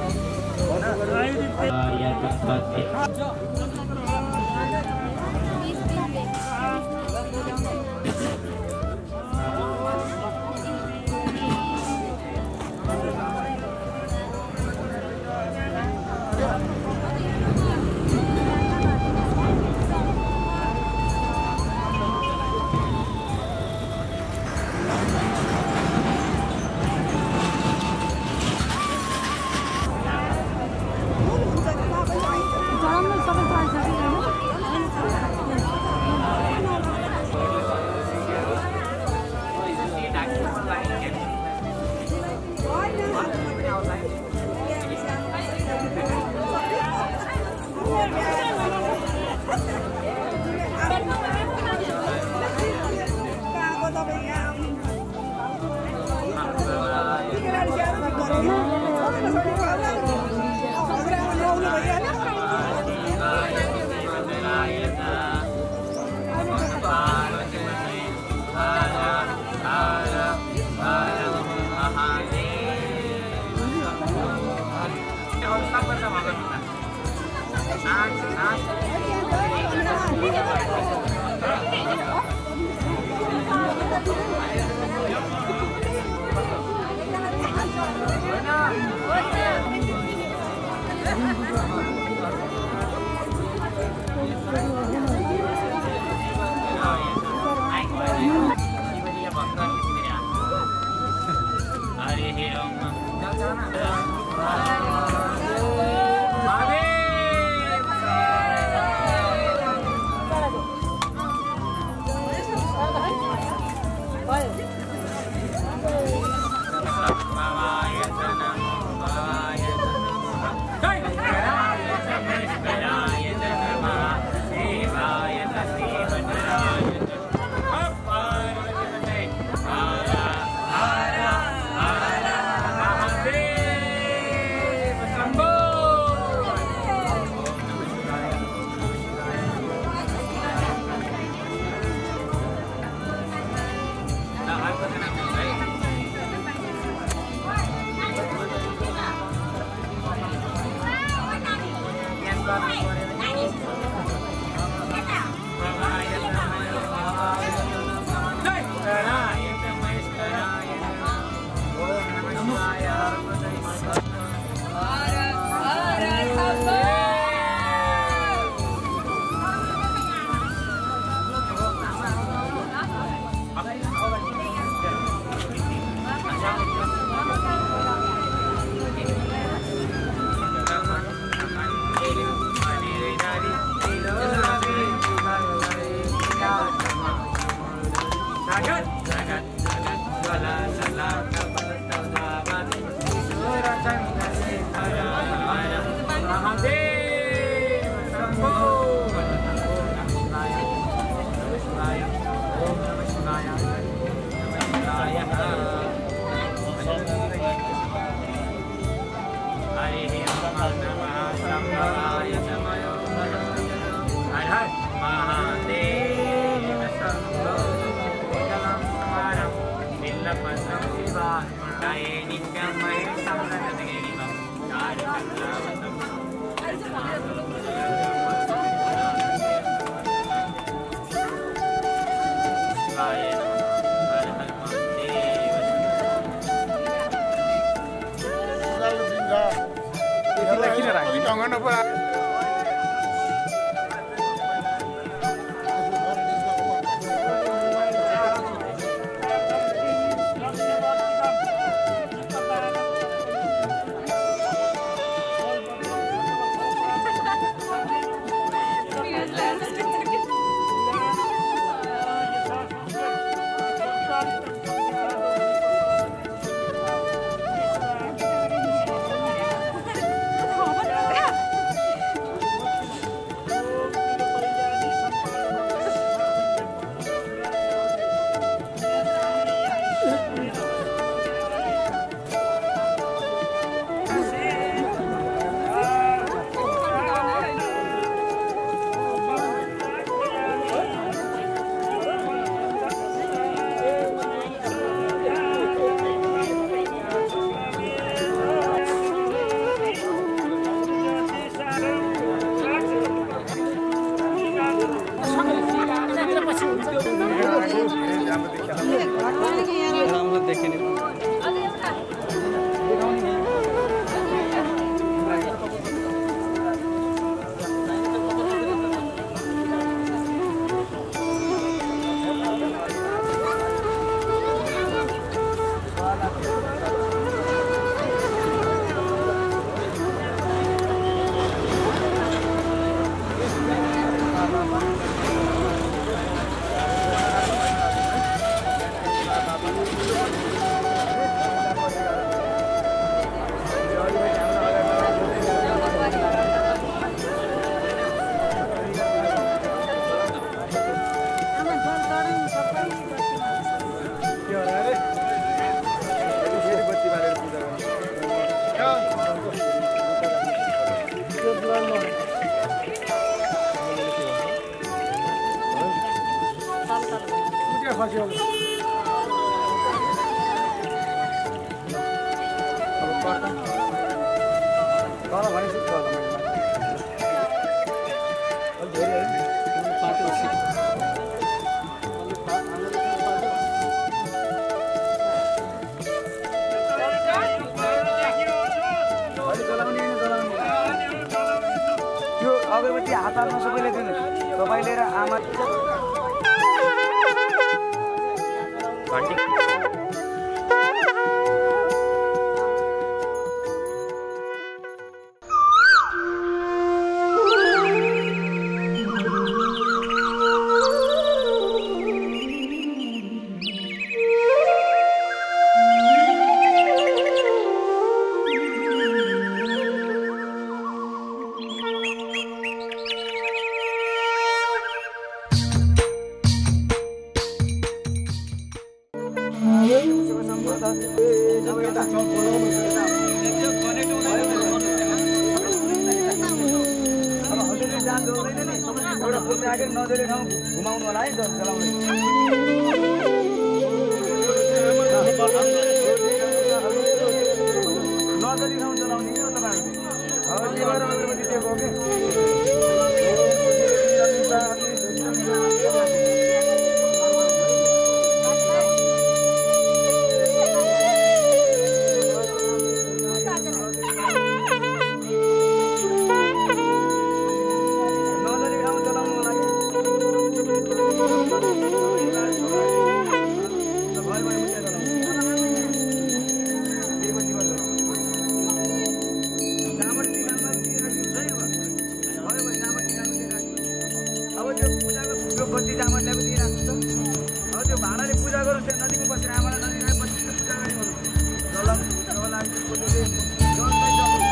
Nityam Mahesham Nagati Girivam Karya किन राख्दिन ढङ्ग नपुरा अगरबत्ती हात हाल्न सबैले दिनुहोस् तपाईँले र आमा नजरले ठाउँ घुमाउनु होला है चलाउने नजरले ठाउँ चलाउने हो भाँडाले पूजा गरौँ त्यहाँ नदीमा बसेर आमालाई नदीमा पूजा गरे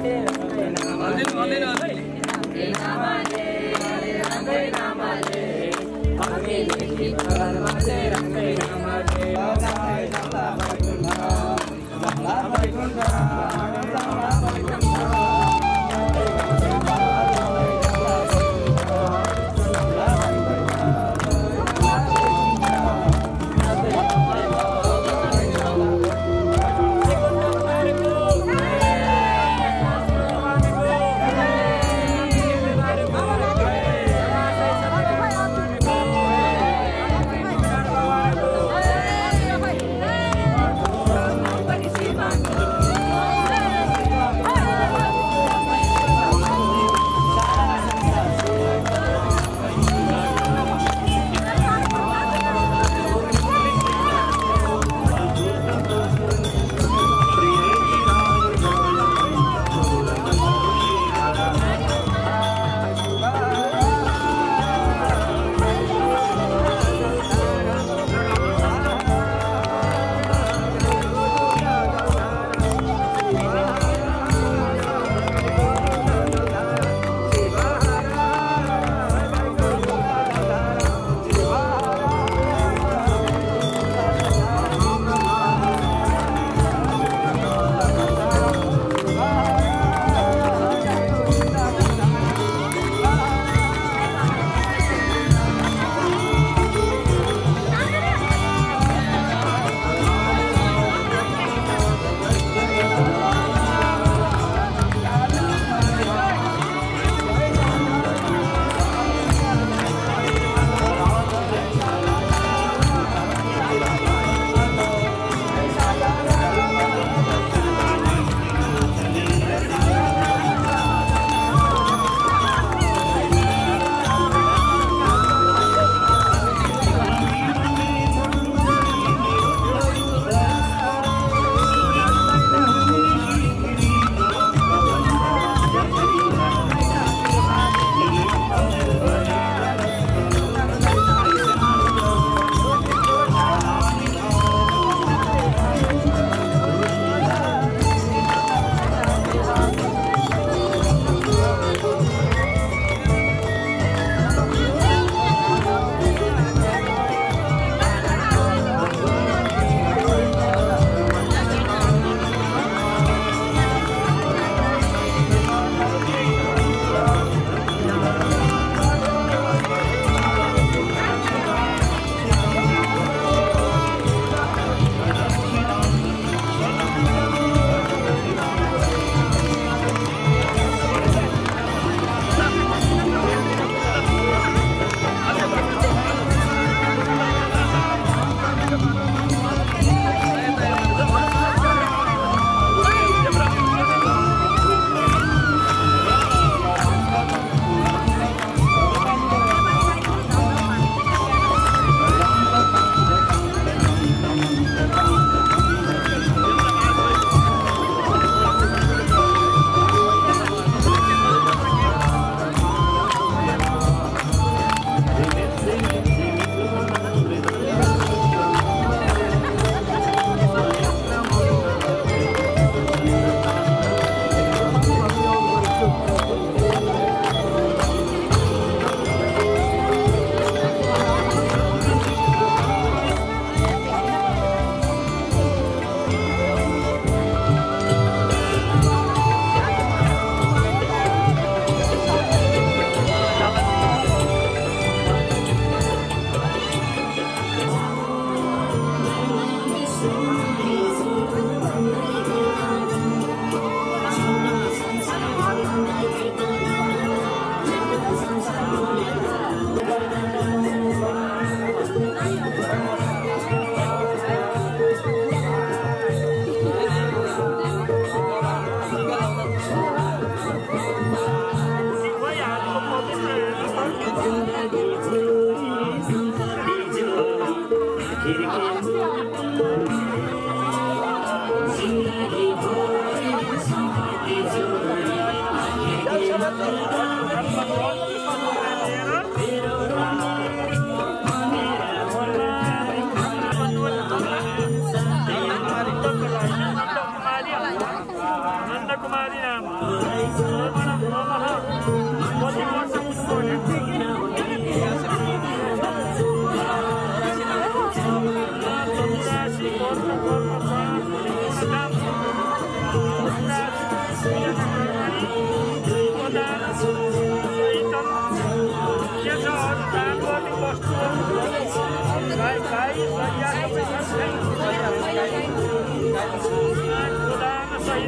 Nanda Kumari नाम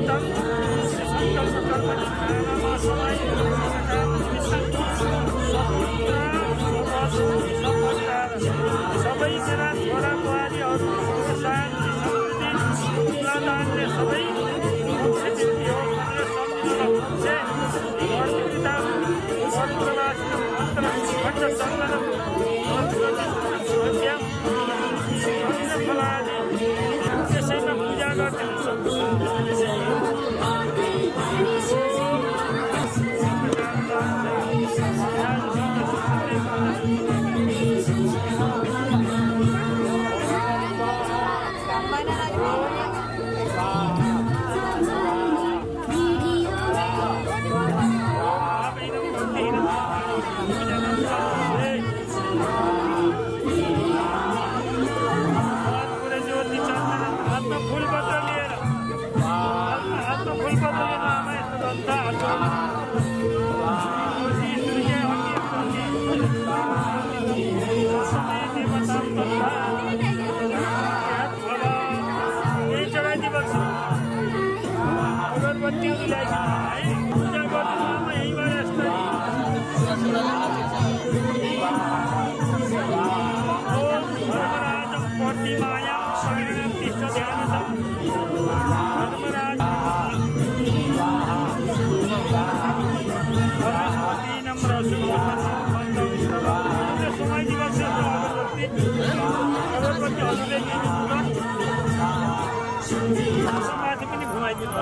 सबै मेरा छोरा बुहारीहरूको शान्ति समृद्धि प्रदानले सबै मुख्यदेवी हो भनेर सम्झिनुलाई त्यसैमा पूजा गरिदिन्छ माथि पनि घुमाइदिनु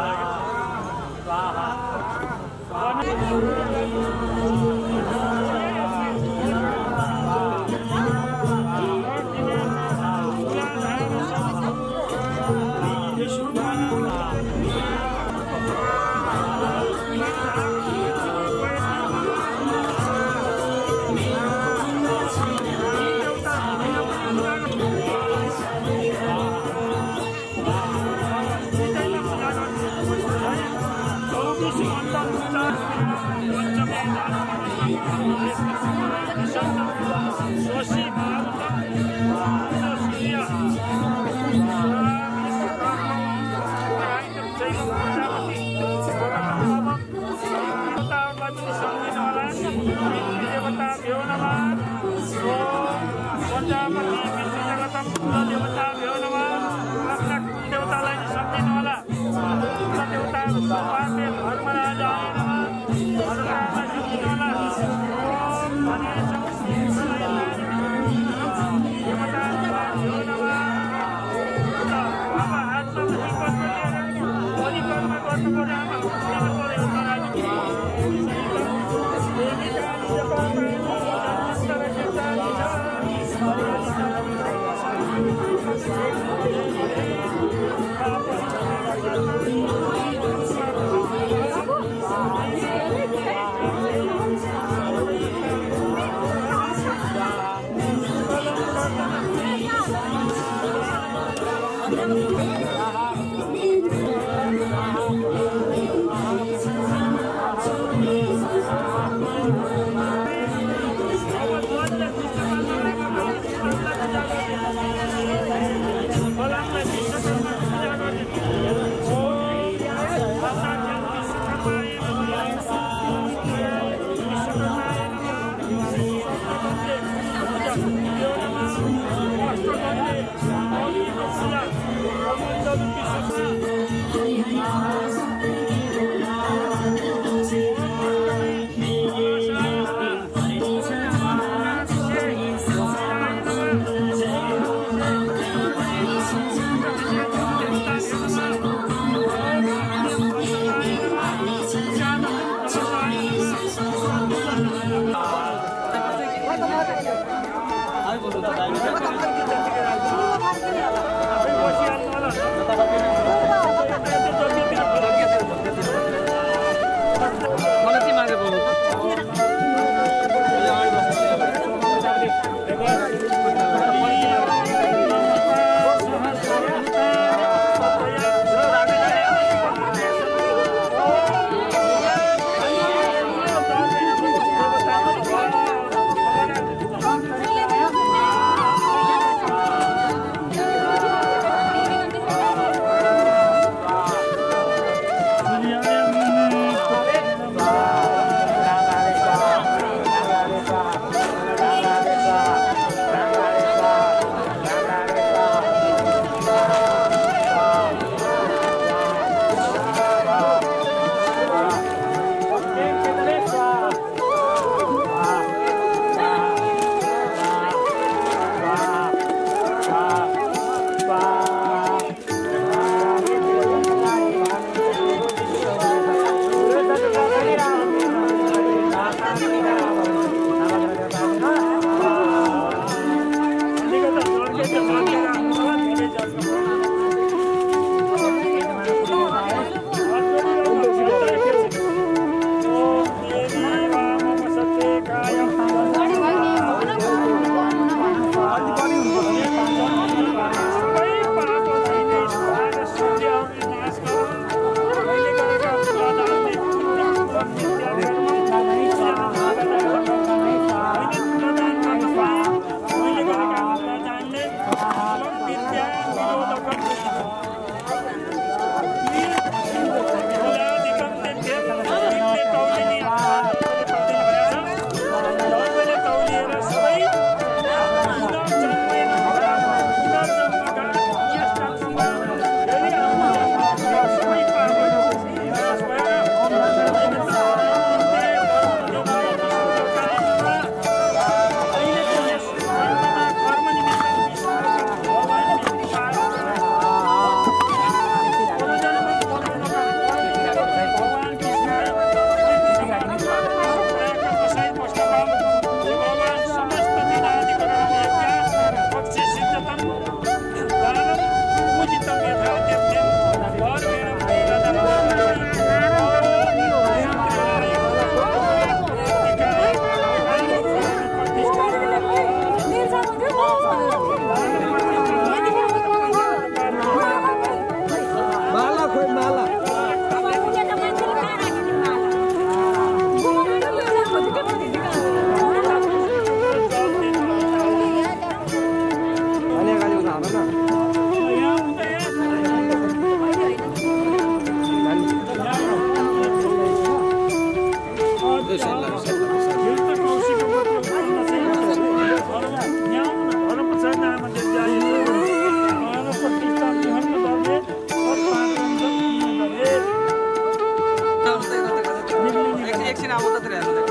एकछिन अब उतातिर हेर्नु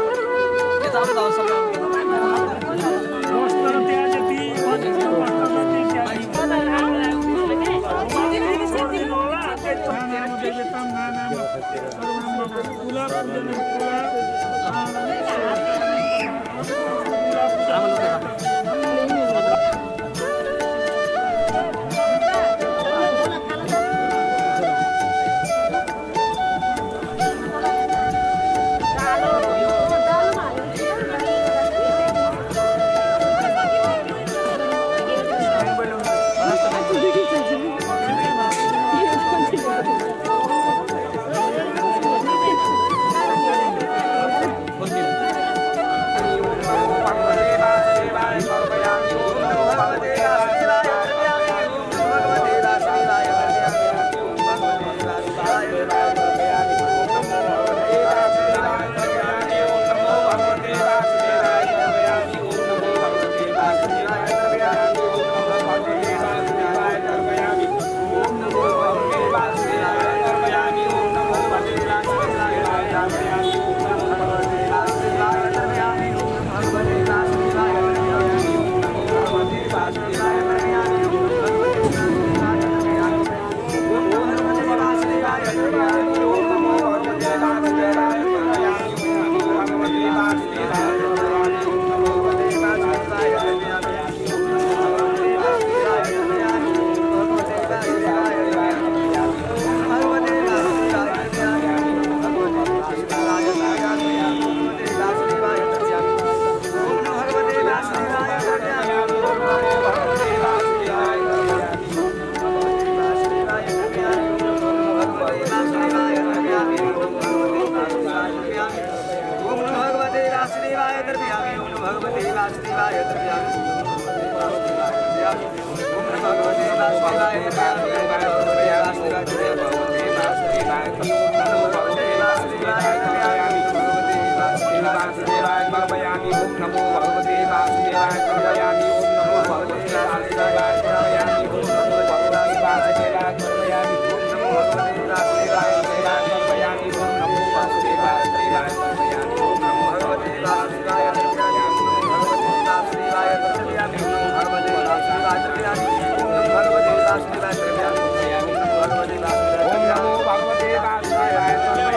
यता पनि त सबै भगवते वासुदेवाय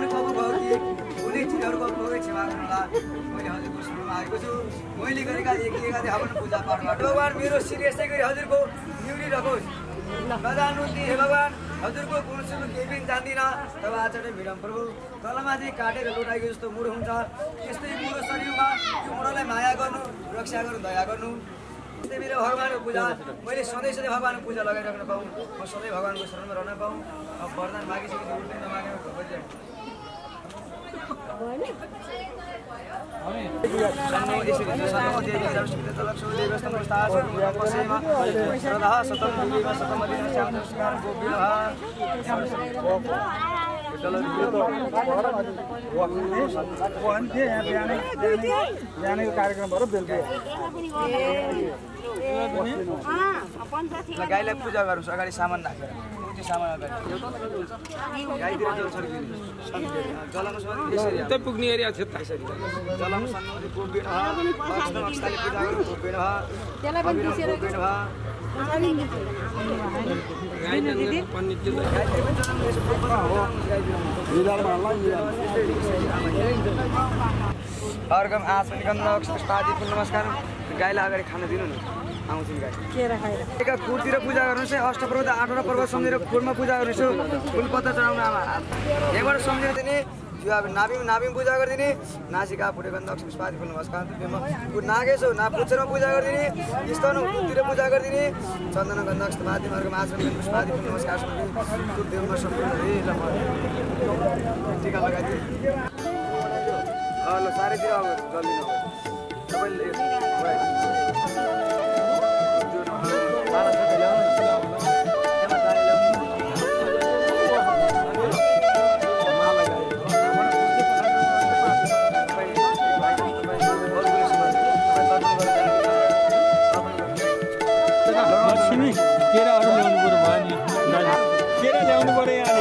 कबु भयो कि कुनै चिजहरूको भोगै क्षमा गर्नुहोला मैले हजुरको शरणमा आएको छु मैले गरेका एक हवन पूजा पाठबाट भगवान मेरो शिर यसै गरी हजुरको निउरी रहोस् नजान्नुहुन्थ्यो हे भगवान हजुरको गुणसुन केही पनि जान्दिनँ तब आचरण भिडम प्रभु तलमाथि काटेर लुटाएको जस्तो मुडो हुन्छ त्यस्तै मुडो शरीरमा यो मुडोलाई माया गर्नु रक्षा गर्नु दया गर्नु त्यस्तै मेरो भगवानको पूजा मैले सधैँ सधैँ भगवानको पूजा लगाइराख्न पाऊँ म सधैँ भगवानको शरणमा रहन पाऊँ अब वरदान मागिसकेपछि उल्टै नमागेर गाईलाई पूजा गर्नुहोस् अगाडि सामान राखेर त्यो सामान अगाडि गाईतिर जल छर्किनु जलामा त्यसरी पुग्ने एरिया थियो जलामा सन्नले कोपेन अक्षताले पूजा गर्नु कोपेन त्यसलाई पनि दिसेर कोपेन अर्गम आसन गन्ध पुष्पादि नमस्कार गाईलाई अगाडि खान दिनु न आउँछन् गाई एका कुरतिर पूजा गर्नुहोस् है अष्टपर्वत 8वटा पर्व सम्झेर फुलमा पूजा गर्नुहोस् फुल पत्ता चढाउनु आमा एकबाट सम्झेर दिने यो अब नाभिम पूजा गरिदिने नासिका फुटे गन्ध पुष्पादि फुल नमस्कार नागेशो पुच्छरमा पूजा गरिदिने स्तनु कुरतिर पूजा गरिदिने चन्दन गन्ध पुष्पादि मार्गमा आसन पुष्पादि फुल नमस्कार देवमा सम्पूर्ण टिका लगाइदिए ल साह्रैतिर अब जल्दी नभए तपाईँले लक्ष्मी केराहरू ल्याउनु पर्यो भयो नि केरा ल्याउनु पर्यो यहाँले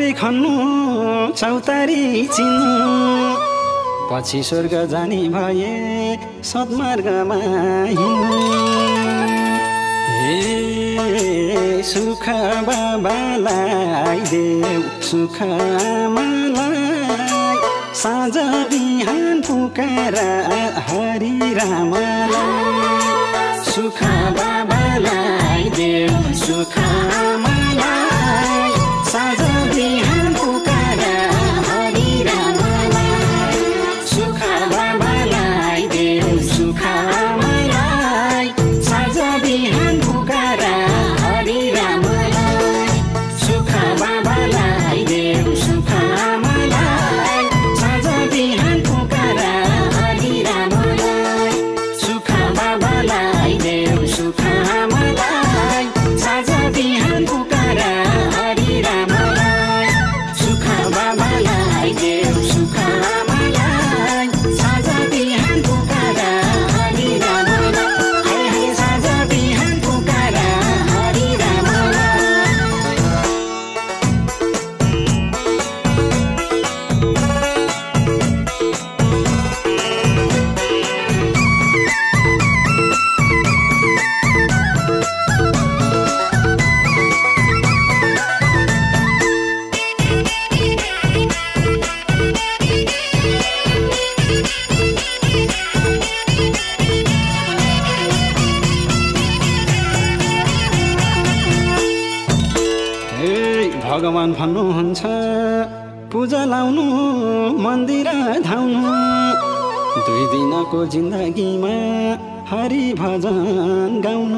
गरे खन्नु चौतारी चिन्नु पछि स्वर्ग जाने भए सद्मार्गमा हिँड्नु हे सुख बाबालाई देऊ सुख आमालाई साँझ बिहान पुकार हरि रामलाई सुख बाबालाई देऊ सुख आमालाई साँझ बिहान पुकार हरि रामलाई सुख बाबालाई देऊ सुख आमालाई साँझ बिहान पुकार हरि रामलाई सुख बाबालाई देऊ सुख आमालाई साँझ बिहान पुकार हरि रामलाई सुख बाबालाई देऊ सुख आमालाई साँझ बिहान पुकार हरि रामलाई सुख बाबालाई देऊ सुख आमालाई साँझ बिहान पुकार हरि रामलाई हे हे साँझ बिहान पुकार हरि रामलाई भगवान भन्नुहुन्छ पूजा लाउनु मन्दिर धाउनु 2 दिनको जिन्दगीमा हरि भजन गाउनु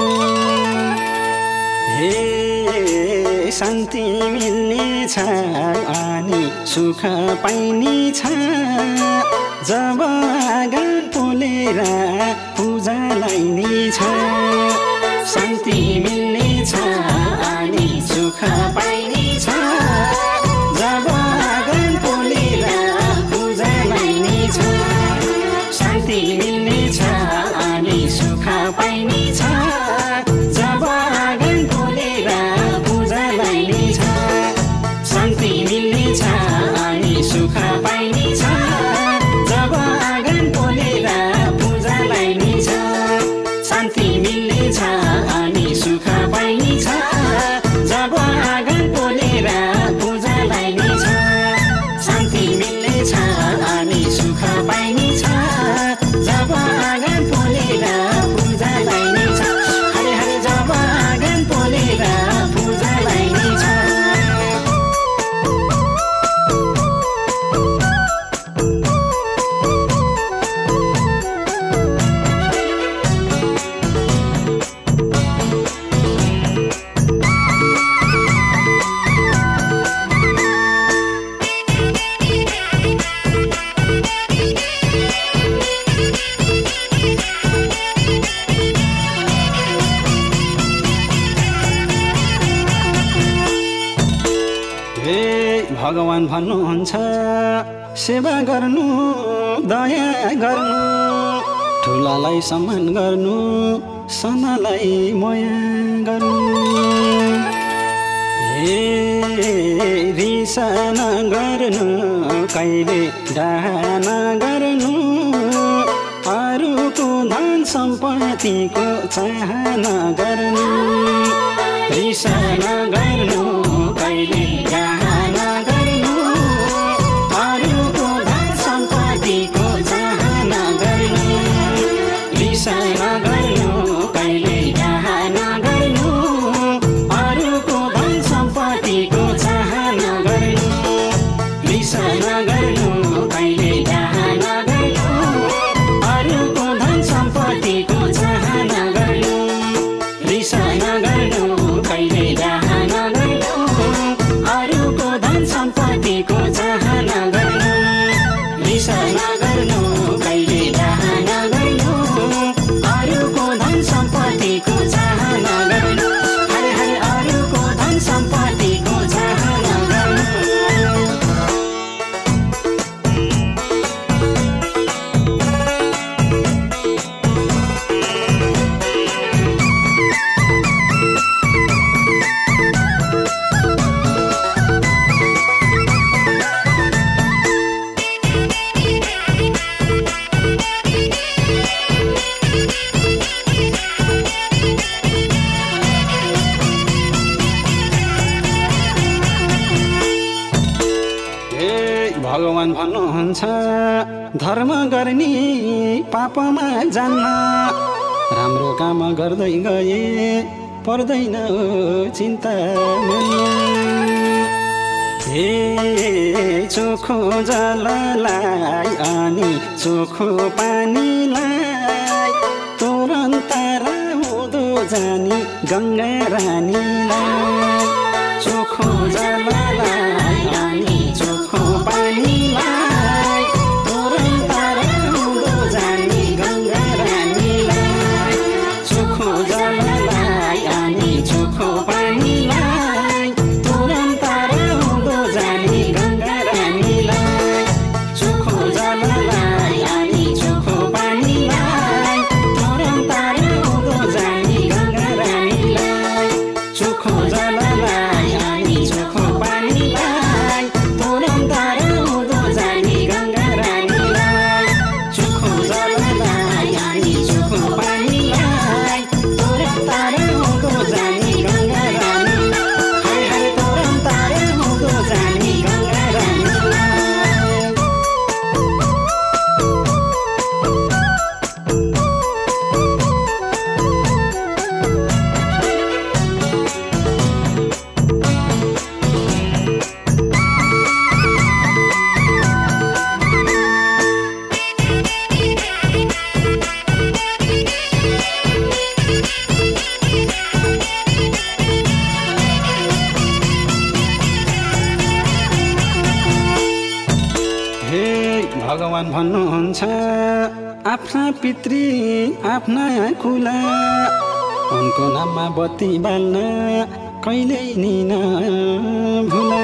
हे शान्ति मिल्नेछ अनि सुख पाइनेछ जब आँगन पोलेर पूजा लाइनेछ शान्ति मिल्नेछ अनि सुख पाइनेछ जब आँगन पोलेर पूजा लाइनेछ शान्ति मिल्नेछ अनि सुख पाइनेछ जब आँगन पोलेर पूजा लाइनेछ शान्ति मिल्नेछ अनि सुख पाइनेछ जब आँगन पोलेर पूजा लाइनेछ शान्ति मिल्नेछ अनि सुख पाइनेछ जब आँगन पोलेर पूजा लाइनेछ शान्ति मिल्नेछ अनि सुख पाइनेछ जब आँगन पोलेर पूजा लाइनेछ हरे हरे जब आँगन पोलेर पूजा लाइनेछ भगवान भन्नुहुन्छ सेवा गर्नु दया गर्नु ठुलालाई सम्मान गर्नु सानालाई माया गर्नु हे रिस नगर्नु कहिले डाहा नगर्नु अरूको धन सम्पत्तिको चाहना गर्नु रिस नगर्नु कहिले डाहा नगर्नु अरूको धन सम्पत्तिको चाहना गर्नु रिस नगर्नु कहिले डाहा नगर्नु अरूको धन सम्पत्तिको चाहना गर्नु रिस नगर्नु कहिले डाहा नगर्नु अरूको धन सम्पत्तिको चाहना गर्नु रिस नगर्नु कहिले डाहा नगर्नु अरूको धन सम्पत्तिको चाहना गर्नु रिस नगर्नु कहिले डाहा नगर्नु अरूको धन सम्पत्तिको चाहना गर्नु हरे हरे अरूको धन सम्पत्तिको चाहना गर्नु भगवान भन्नुहुन्छ धर्म गर्ने पापमा जान्न राम्रो काम गर्दै गए पर्दैन चिन्ता हे चोखो जललाई अनि चोखो पानीलाई तुरन्त हुँदो जानी गङ्गा रानीलाई चोखो जललाई अनि चोखो पानीलाई तुरन्त हुँदो जानी गङ्गा रानीलाई चोखो जललाई अनि चोखो पानीलाई तुरन्त हुँदो जानी गङ्गा रानीलाई चोखो जललाई अनि चोखो पानीलाई तुरन्त हुँदो जानी गङ्गा रानीलाई चोखो जललाई अनि चोखो पानीलाई तुरन्त हुँदो जानी गङ्गा रानीलाई चोखो जललाई अनि चोखो पानीलाई तुरन्त हुँदो जानी गङ्गा रानीलाई हाय हाय तुरन्त हुँदो जानी गङ्गा रानीलाई हे भगवान भन्नुहुन्छ आफ्ना पितृ आफ्ना खुला उनको नाममा बत्ती बाल्न कहिल्यै नि नभुला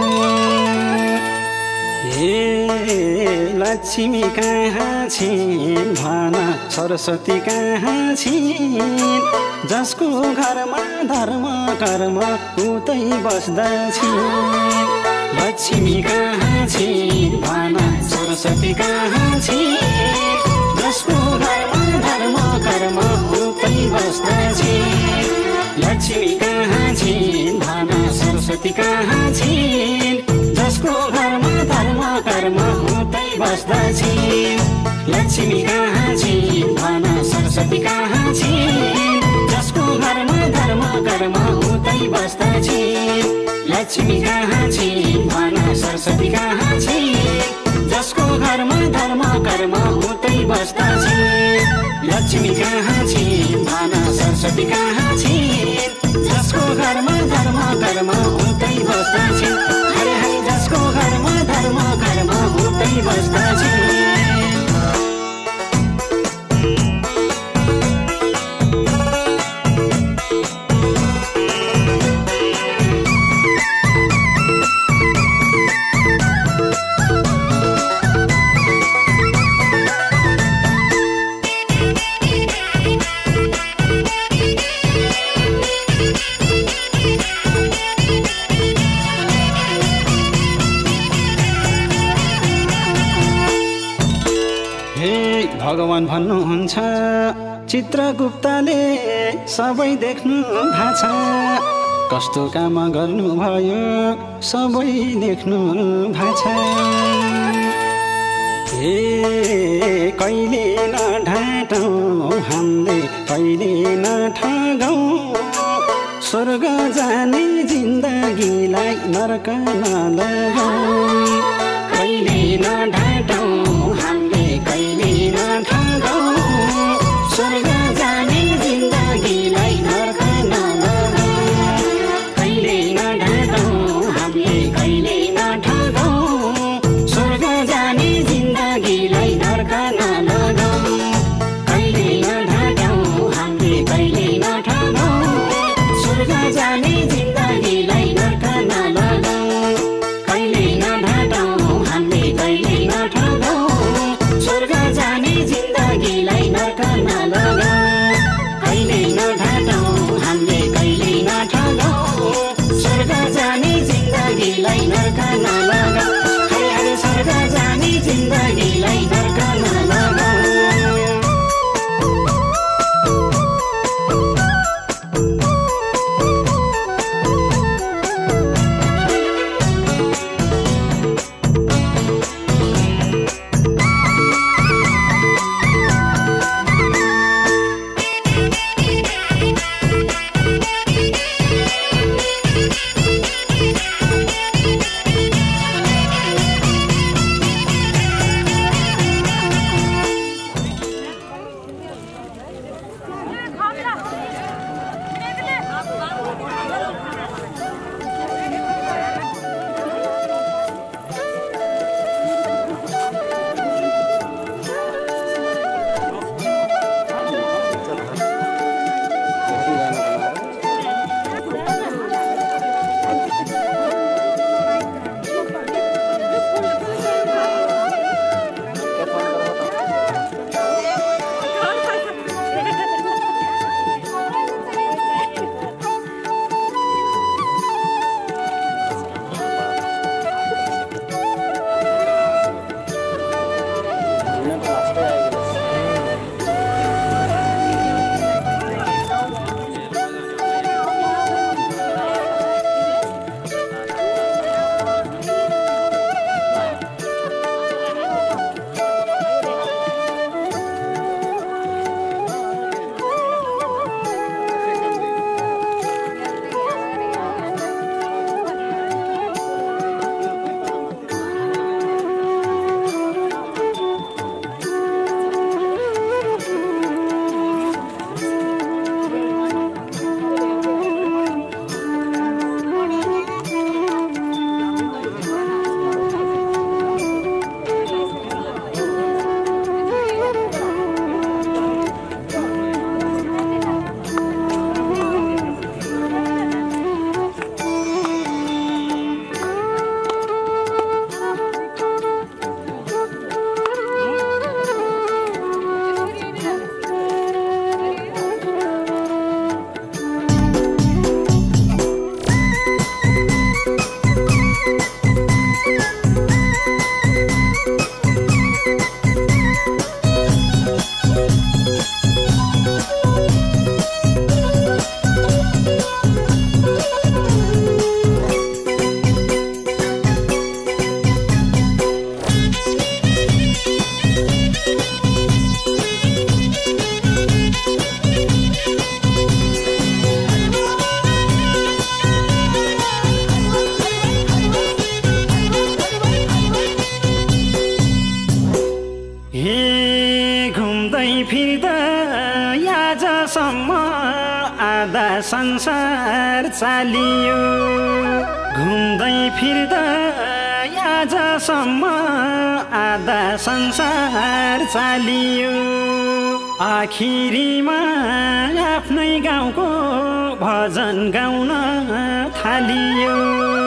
हे लक्ष्मी कहाँ छिन् भन सरस्वती कहाँ छिन् जसको घरमा धर्म कर्म उतै बस्दछिन् लक्ष्मी कहाँ छिन् भन सरस्वती कहाँ छिन् जसको घरमा धर्म कर्म उतै बस्दछिन् लक्ष्मी कहाँ छिन् भन सरस्वती कहाँ छिन् जसको घरमा धर्म कर्म उतै बस्दछिन् लक्ष्मी कहाँ छिन् भन सरस्वती कहाँ छिन् जसको घरमा धर्म कर्म उतै बस्दछिन् लक्ष्मी कहाँ छिन् भन सरस्वती कहाँ छिन् जसको घरमा धर्म कर्म उतै बस्दछिन् लक्ष्मी कहाँ छिन् भन सरस्वती कहाँ छिन् जसको घरमा धर्म कर्म उतै बस्दछिन् हरे हरे जसको घरमा धर्म कर्म उतै बस्दछिन् भगवान भन्नुहुन्छ चित्रगुप्तले सबै देख्नु भाछ कस्तो काम गर्नुभयो सबै देख्नु भाछ हे कहिले नढाटौँ हामीले कहिले नठगौँ स्वर्ग जाने जिन्दगीलाई नरक नलगाउँ कहिले नढाटौँ हामीले कहिले नठगौँ स्वर्ग जाने जिन्दगीलाई नरक नलगाउँ कहिले नढाटौँ हामीले कहिले नठगौँ स्वर्ग जाने जिन्दगीलाई नरक नलगाउँ कहिले नढाटौँ हामीले कहिले नठगौँ स्वर्ग जाने जिन्दगीलाई नरक नलगाउँ कहिले नढाटौँ हामीले कहिले नठगौँ फिर्दा आजसम्म आधा संसार चालियो घुम्दै फिर्दा आजसम्म आधा संसार चालियो आखिरीमा आफ्नै गाउँको भजन गाउन थालियो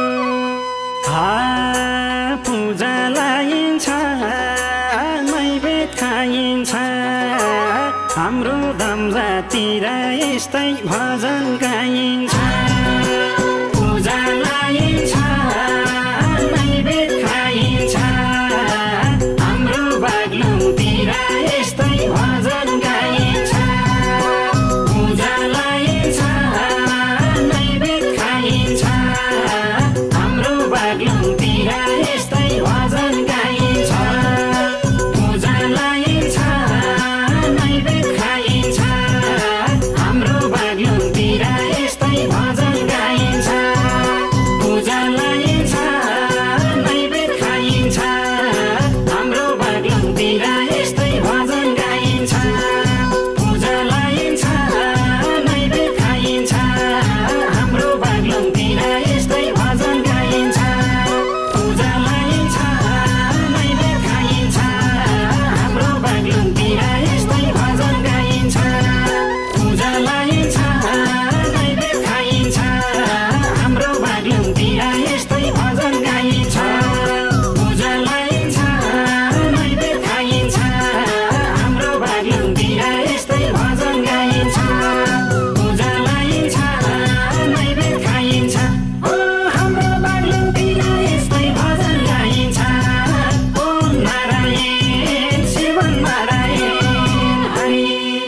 पूजा लागिन्छ नैवेद्य खाइन्छ हाम्रो धम्जातिर यस्तै भजन गाइन्छ पूजा लागिन्छ नैवेद्य खाइन्छ हाम्रो बाग्लुङतिर यस्तै भजन गाइन्छ पूजा लागिन्छ नैवेद्य खाइन्छ हाम्रो बाग्लुङतिर यस्तै भजन गाइन्छ पूजा लागिन्छ नैवेद्य खाइन्छ हाम्रो बाग्लुङतिर यस्तै भजन गाइन्छ पूजा लागिन्छ नैवेद्य खाइन्छ हाम्रो बाग्लुङतिर यस्तै भजन गाइन्छ पूजा लागिन्छ नैवेद्य खाइन्छ हाम्रो बाग्लुङतिर यस्तै भजन गाइन्छ पूजा लागिन्छ नैवेद्य खाइन्छ हाम्रो बाग्लुङतिर यस्तै भजन गाइन्छ पूजा लागिन्छ नैवेद्य खाइन्छ हाम्रो बाग्लुङतिर यस्तै भजन गाइन्छ पूजा लागिन्छ नैवेद्य खाइन्छ हाम्रो बाग्लुङतिर यस्तै भजन गाइन्छ पूजा लागिन्छ नैवेद्य खाइन्छ हाम्रो बाग्लुङतिर यस्तै भजन गाइन्छ ओम नारायण शिव नारायण हरि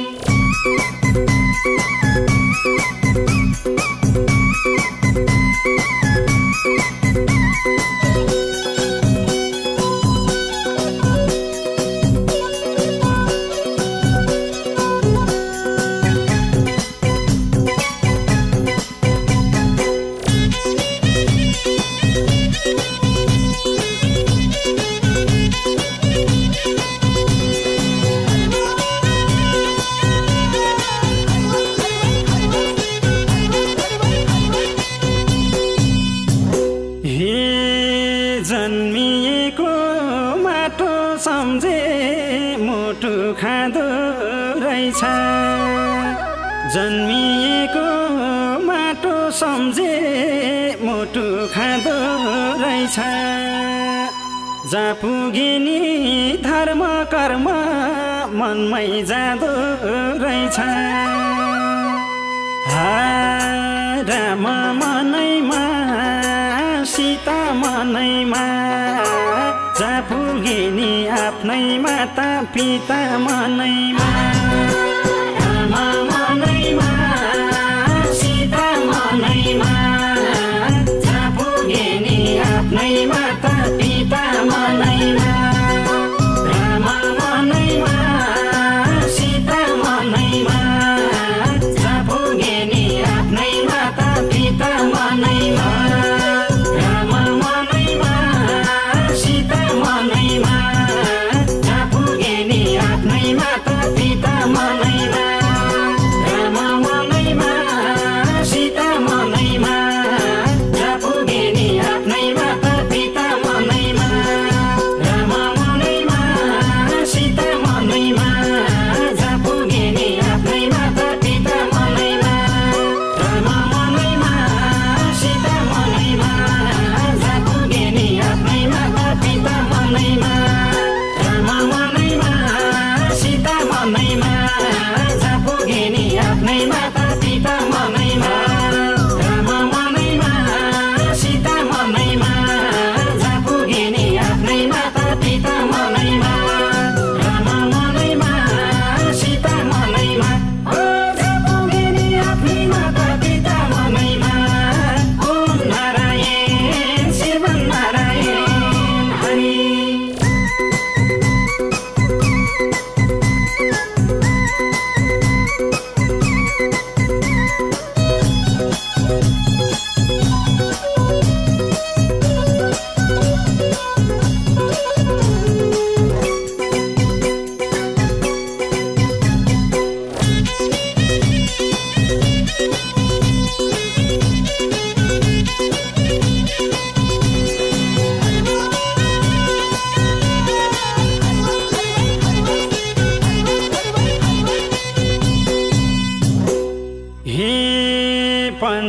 जन्मिएको माटो सम्झे मुटु खाँदो रहेछ जन्मिएको माटो सम्झे मुटु खाँदो रहेछ जहाँ पुगे नि धर्म कर्म मनमै जाँदो रहेछ राम मनैमा सीता मनैमा जहाँ पुगे नि आफ्नै माता पिता मनैमा राम मनैमा सीता मनैमा जहाँ पुगे नि आफ्नै माता पिता मनैमा राम मनैमा सीता मनैमा जहाँ पुगे नि आफ्नै माता पिता मनैमा राम मनैमा सीता मनैमा जहाँ पुगे नि आफ्नै माता पिता मनैमा राम मनैमा सीता मनैमा जहाँ पुगे नि आफ्नै माता पिता मनैमा राम मनैमा सीता मनैमा जहाँ पुगे नि आफ्नै माता पिता मनैमा राम मनैमा सीता मनैमा जहाँ पुगे नि आफ्नै माता पिता मनैमा राम मनैमा सीता मनैमा जहाँ पुगे नि आफ्नै माता पिता मनैमा राम मनैमा सीता मनैमा जहाँ पुगे नि आफ्नै माता पिता मनैमा राम मनैमा सीता मनैमा जहाँ पुगे नि आफ्नै माता पिता मनैमा ओम नारायण शिव नारायण हरि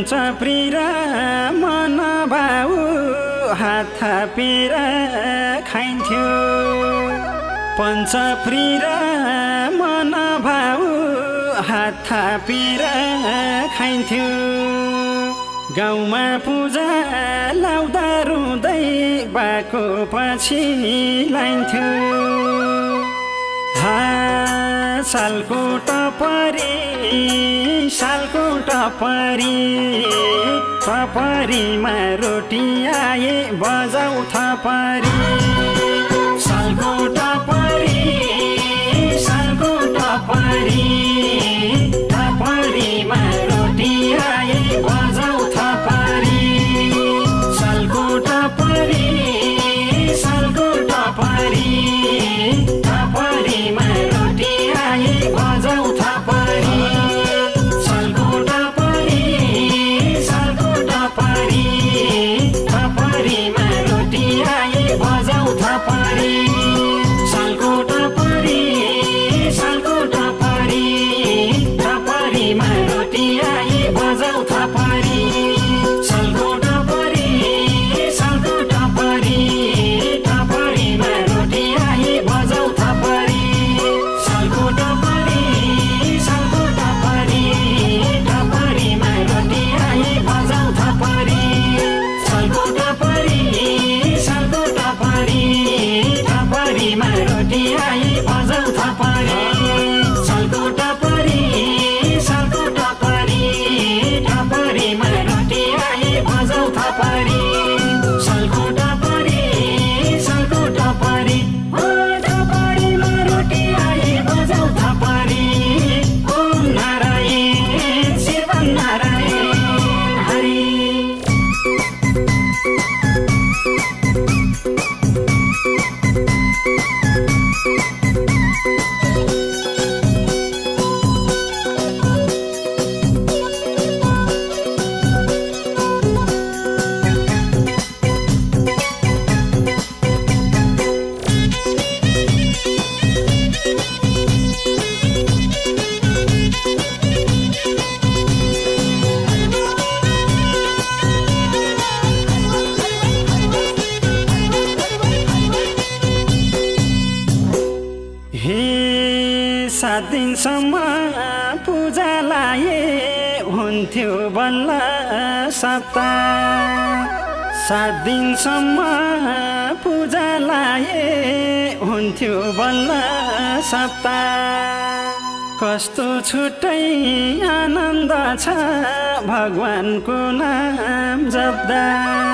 पञ्चप्री र मन भाउ हात थापेर खाइन्थ्यो पञ्चप्री र मन भाउ हात थापेर खाइन्थ्यो गाउँमा पूजा लाउँदा रुँदै बाको पछि लाइन्थ्यो सालको टपरी टपरीमा रोटी आए बजाउ थपरी सालको टपरी टपरीमा रोटी आए बजाउ थपरी सालको टपरी टपरीमा रोटी आए बजाउ थपरी सालको टपरी टपरीमा रोटी आए बजाउ थपरी सालको टपरी टपरीमा रोटी आए बजाउ थपरी सालको टपरी टपरीमा रोटी आए बजाउ थपरी सालको टपरी टपरीमा रोटी आए बजाउ थपरी सालको टपरी टपरीमा रोटी आए बजाउ थपरी सालको टपरी टपरीमा रोटी आए बजाउ थपरी सालको टपरी टपरीमा रोटी आए बजाउ थपरी ओम नारायण शिव नारायण हरि सात दिनसम्म पूजा लाए हुन्थ्यो बल्ल सप्ताह 7 दिनसम्म पूजा लाए हुन्थ्यो बल्ल सप्ताह कस्तो छुट्टै आनन्द छ भगवानको नाम जप्दा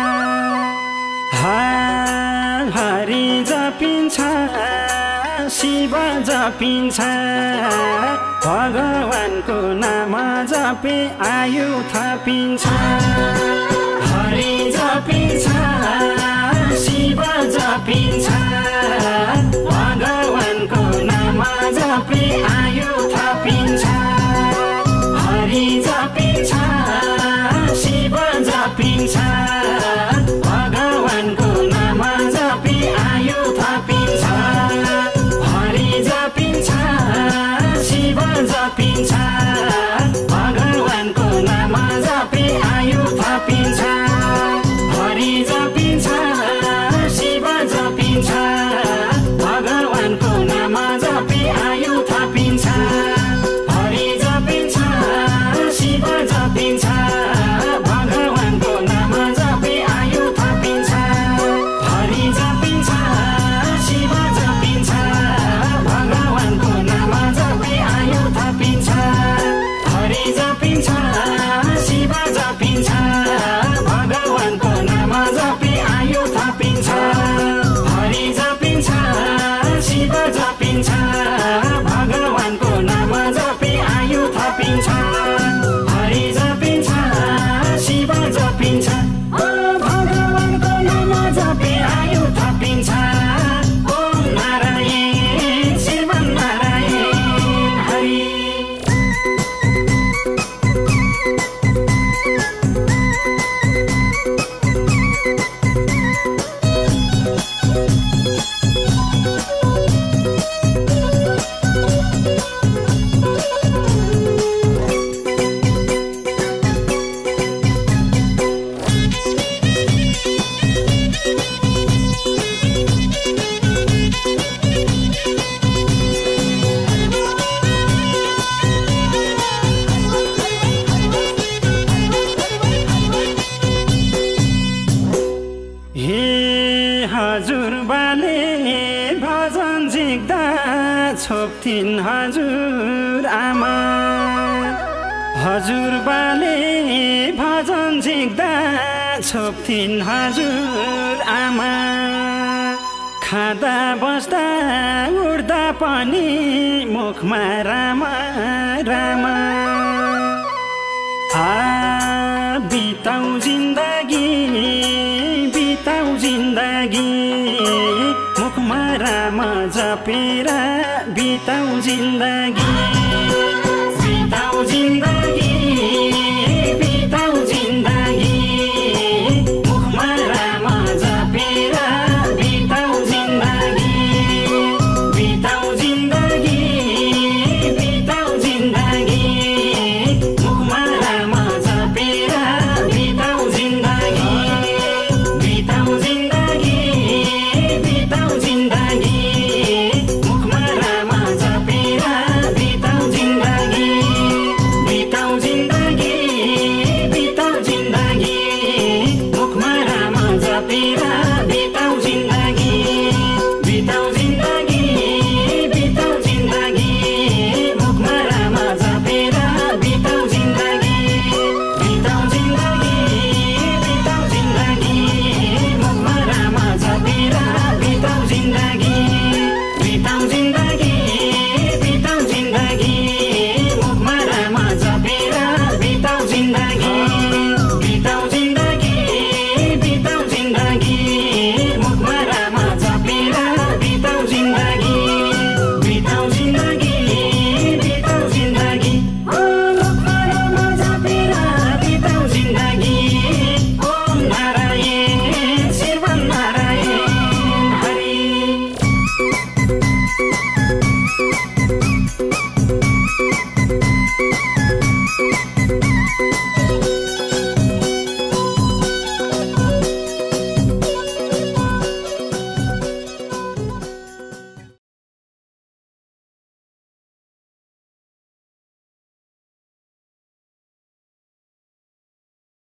हरि जपिन्छ शिव जपिन्छ भगवानको नाम जपे आयु थपिन्छ हरि जपिन्छ शिव जपिन्छ भगवानको नाम जपे आयु थपिन्छ हरि जपिन्छ शिव जपिन्छ भगवानको नाम जपे आयु थपिन्छ हरि जपिन्छ शिव जपिन्छ भगवानको नाम जपे आयु थपिन्छ हरि जपिन्छ शिव जपिन्छ छोप्थिन् हजुर आमा हजुरबाले भजन झिक्दा छोप्थिन् हजुर आमा खाँदा बस्दा उड्दा पनि मुखमा रामा रामा बिताउ जिन्दगी मुखमा राम जपेर बिताउ जिन्दगी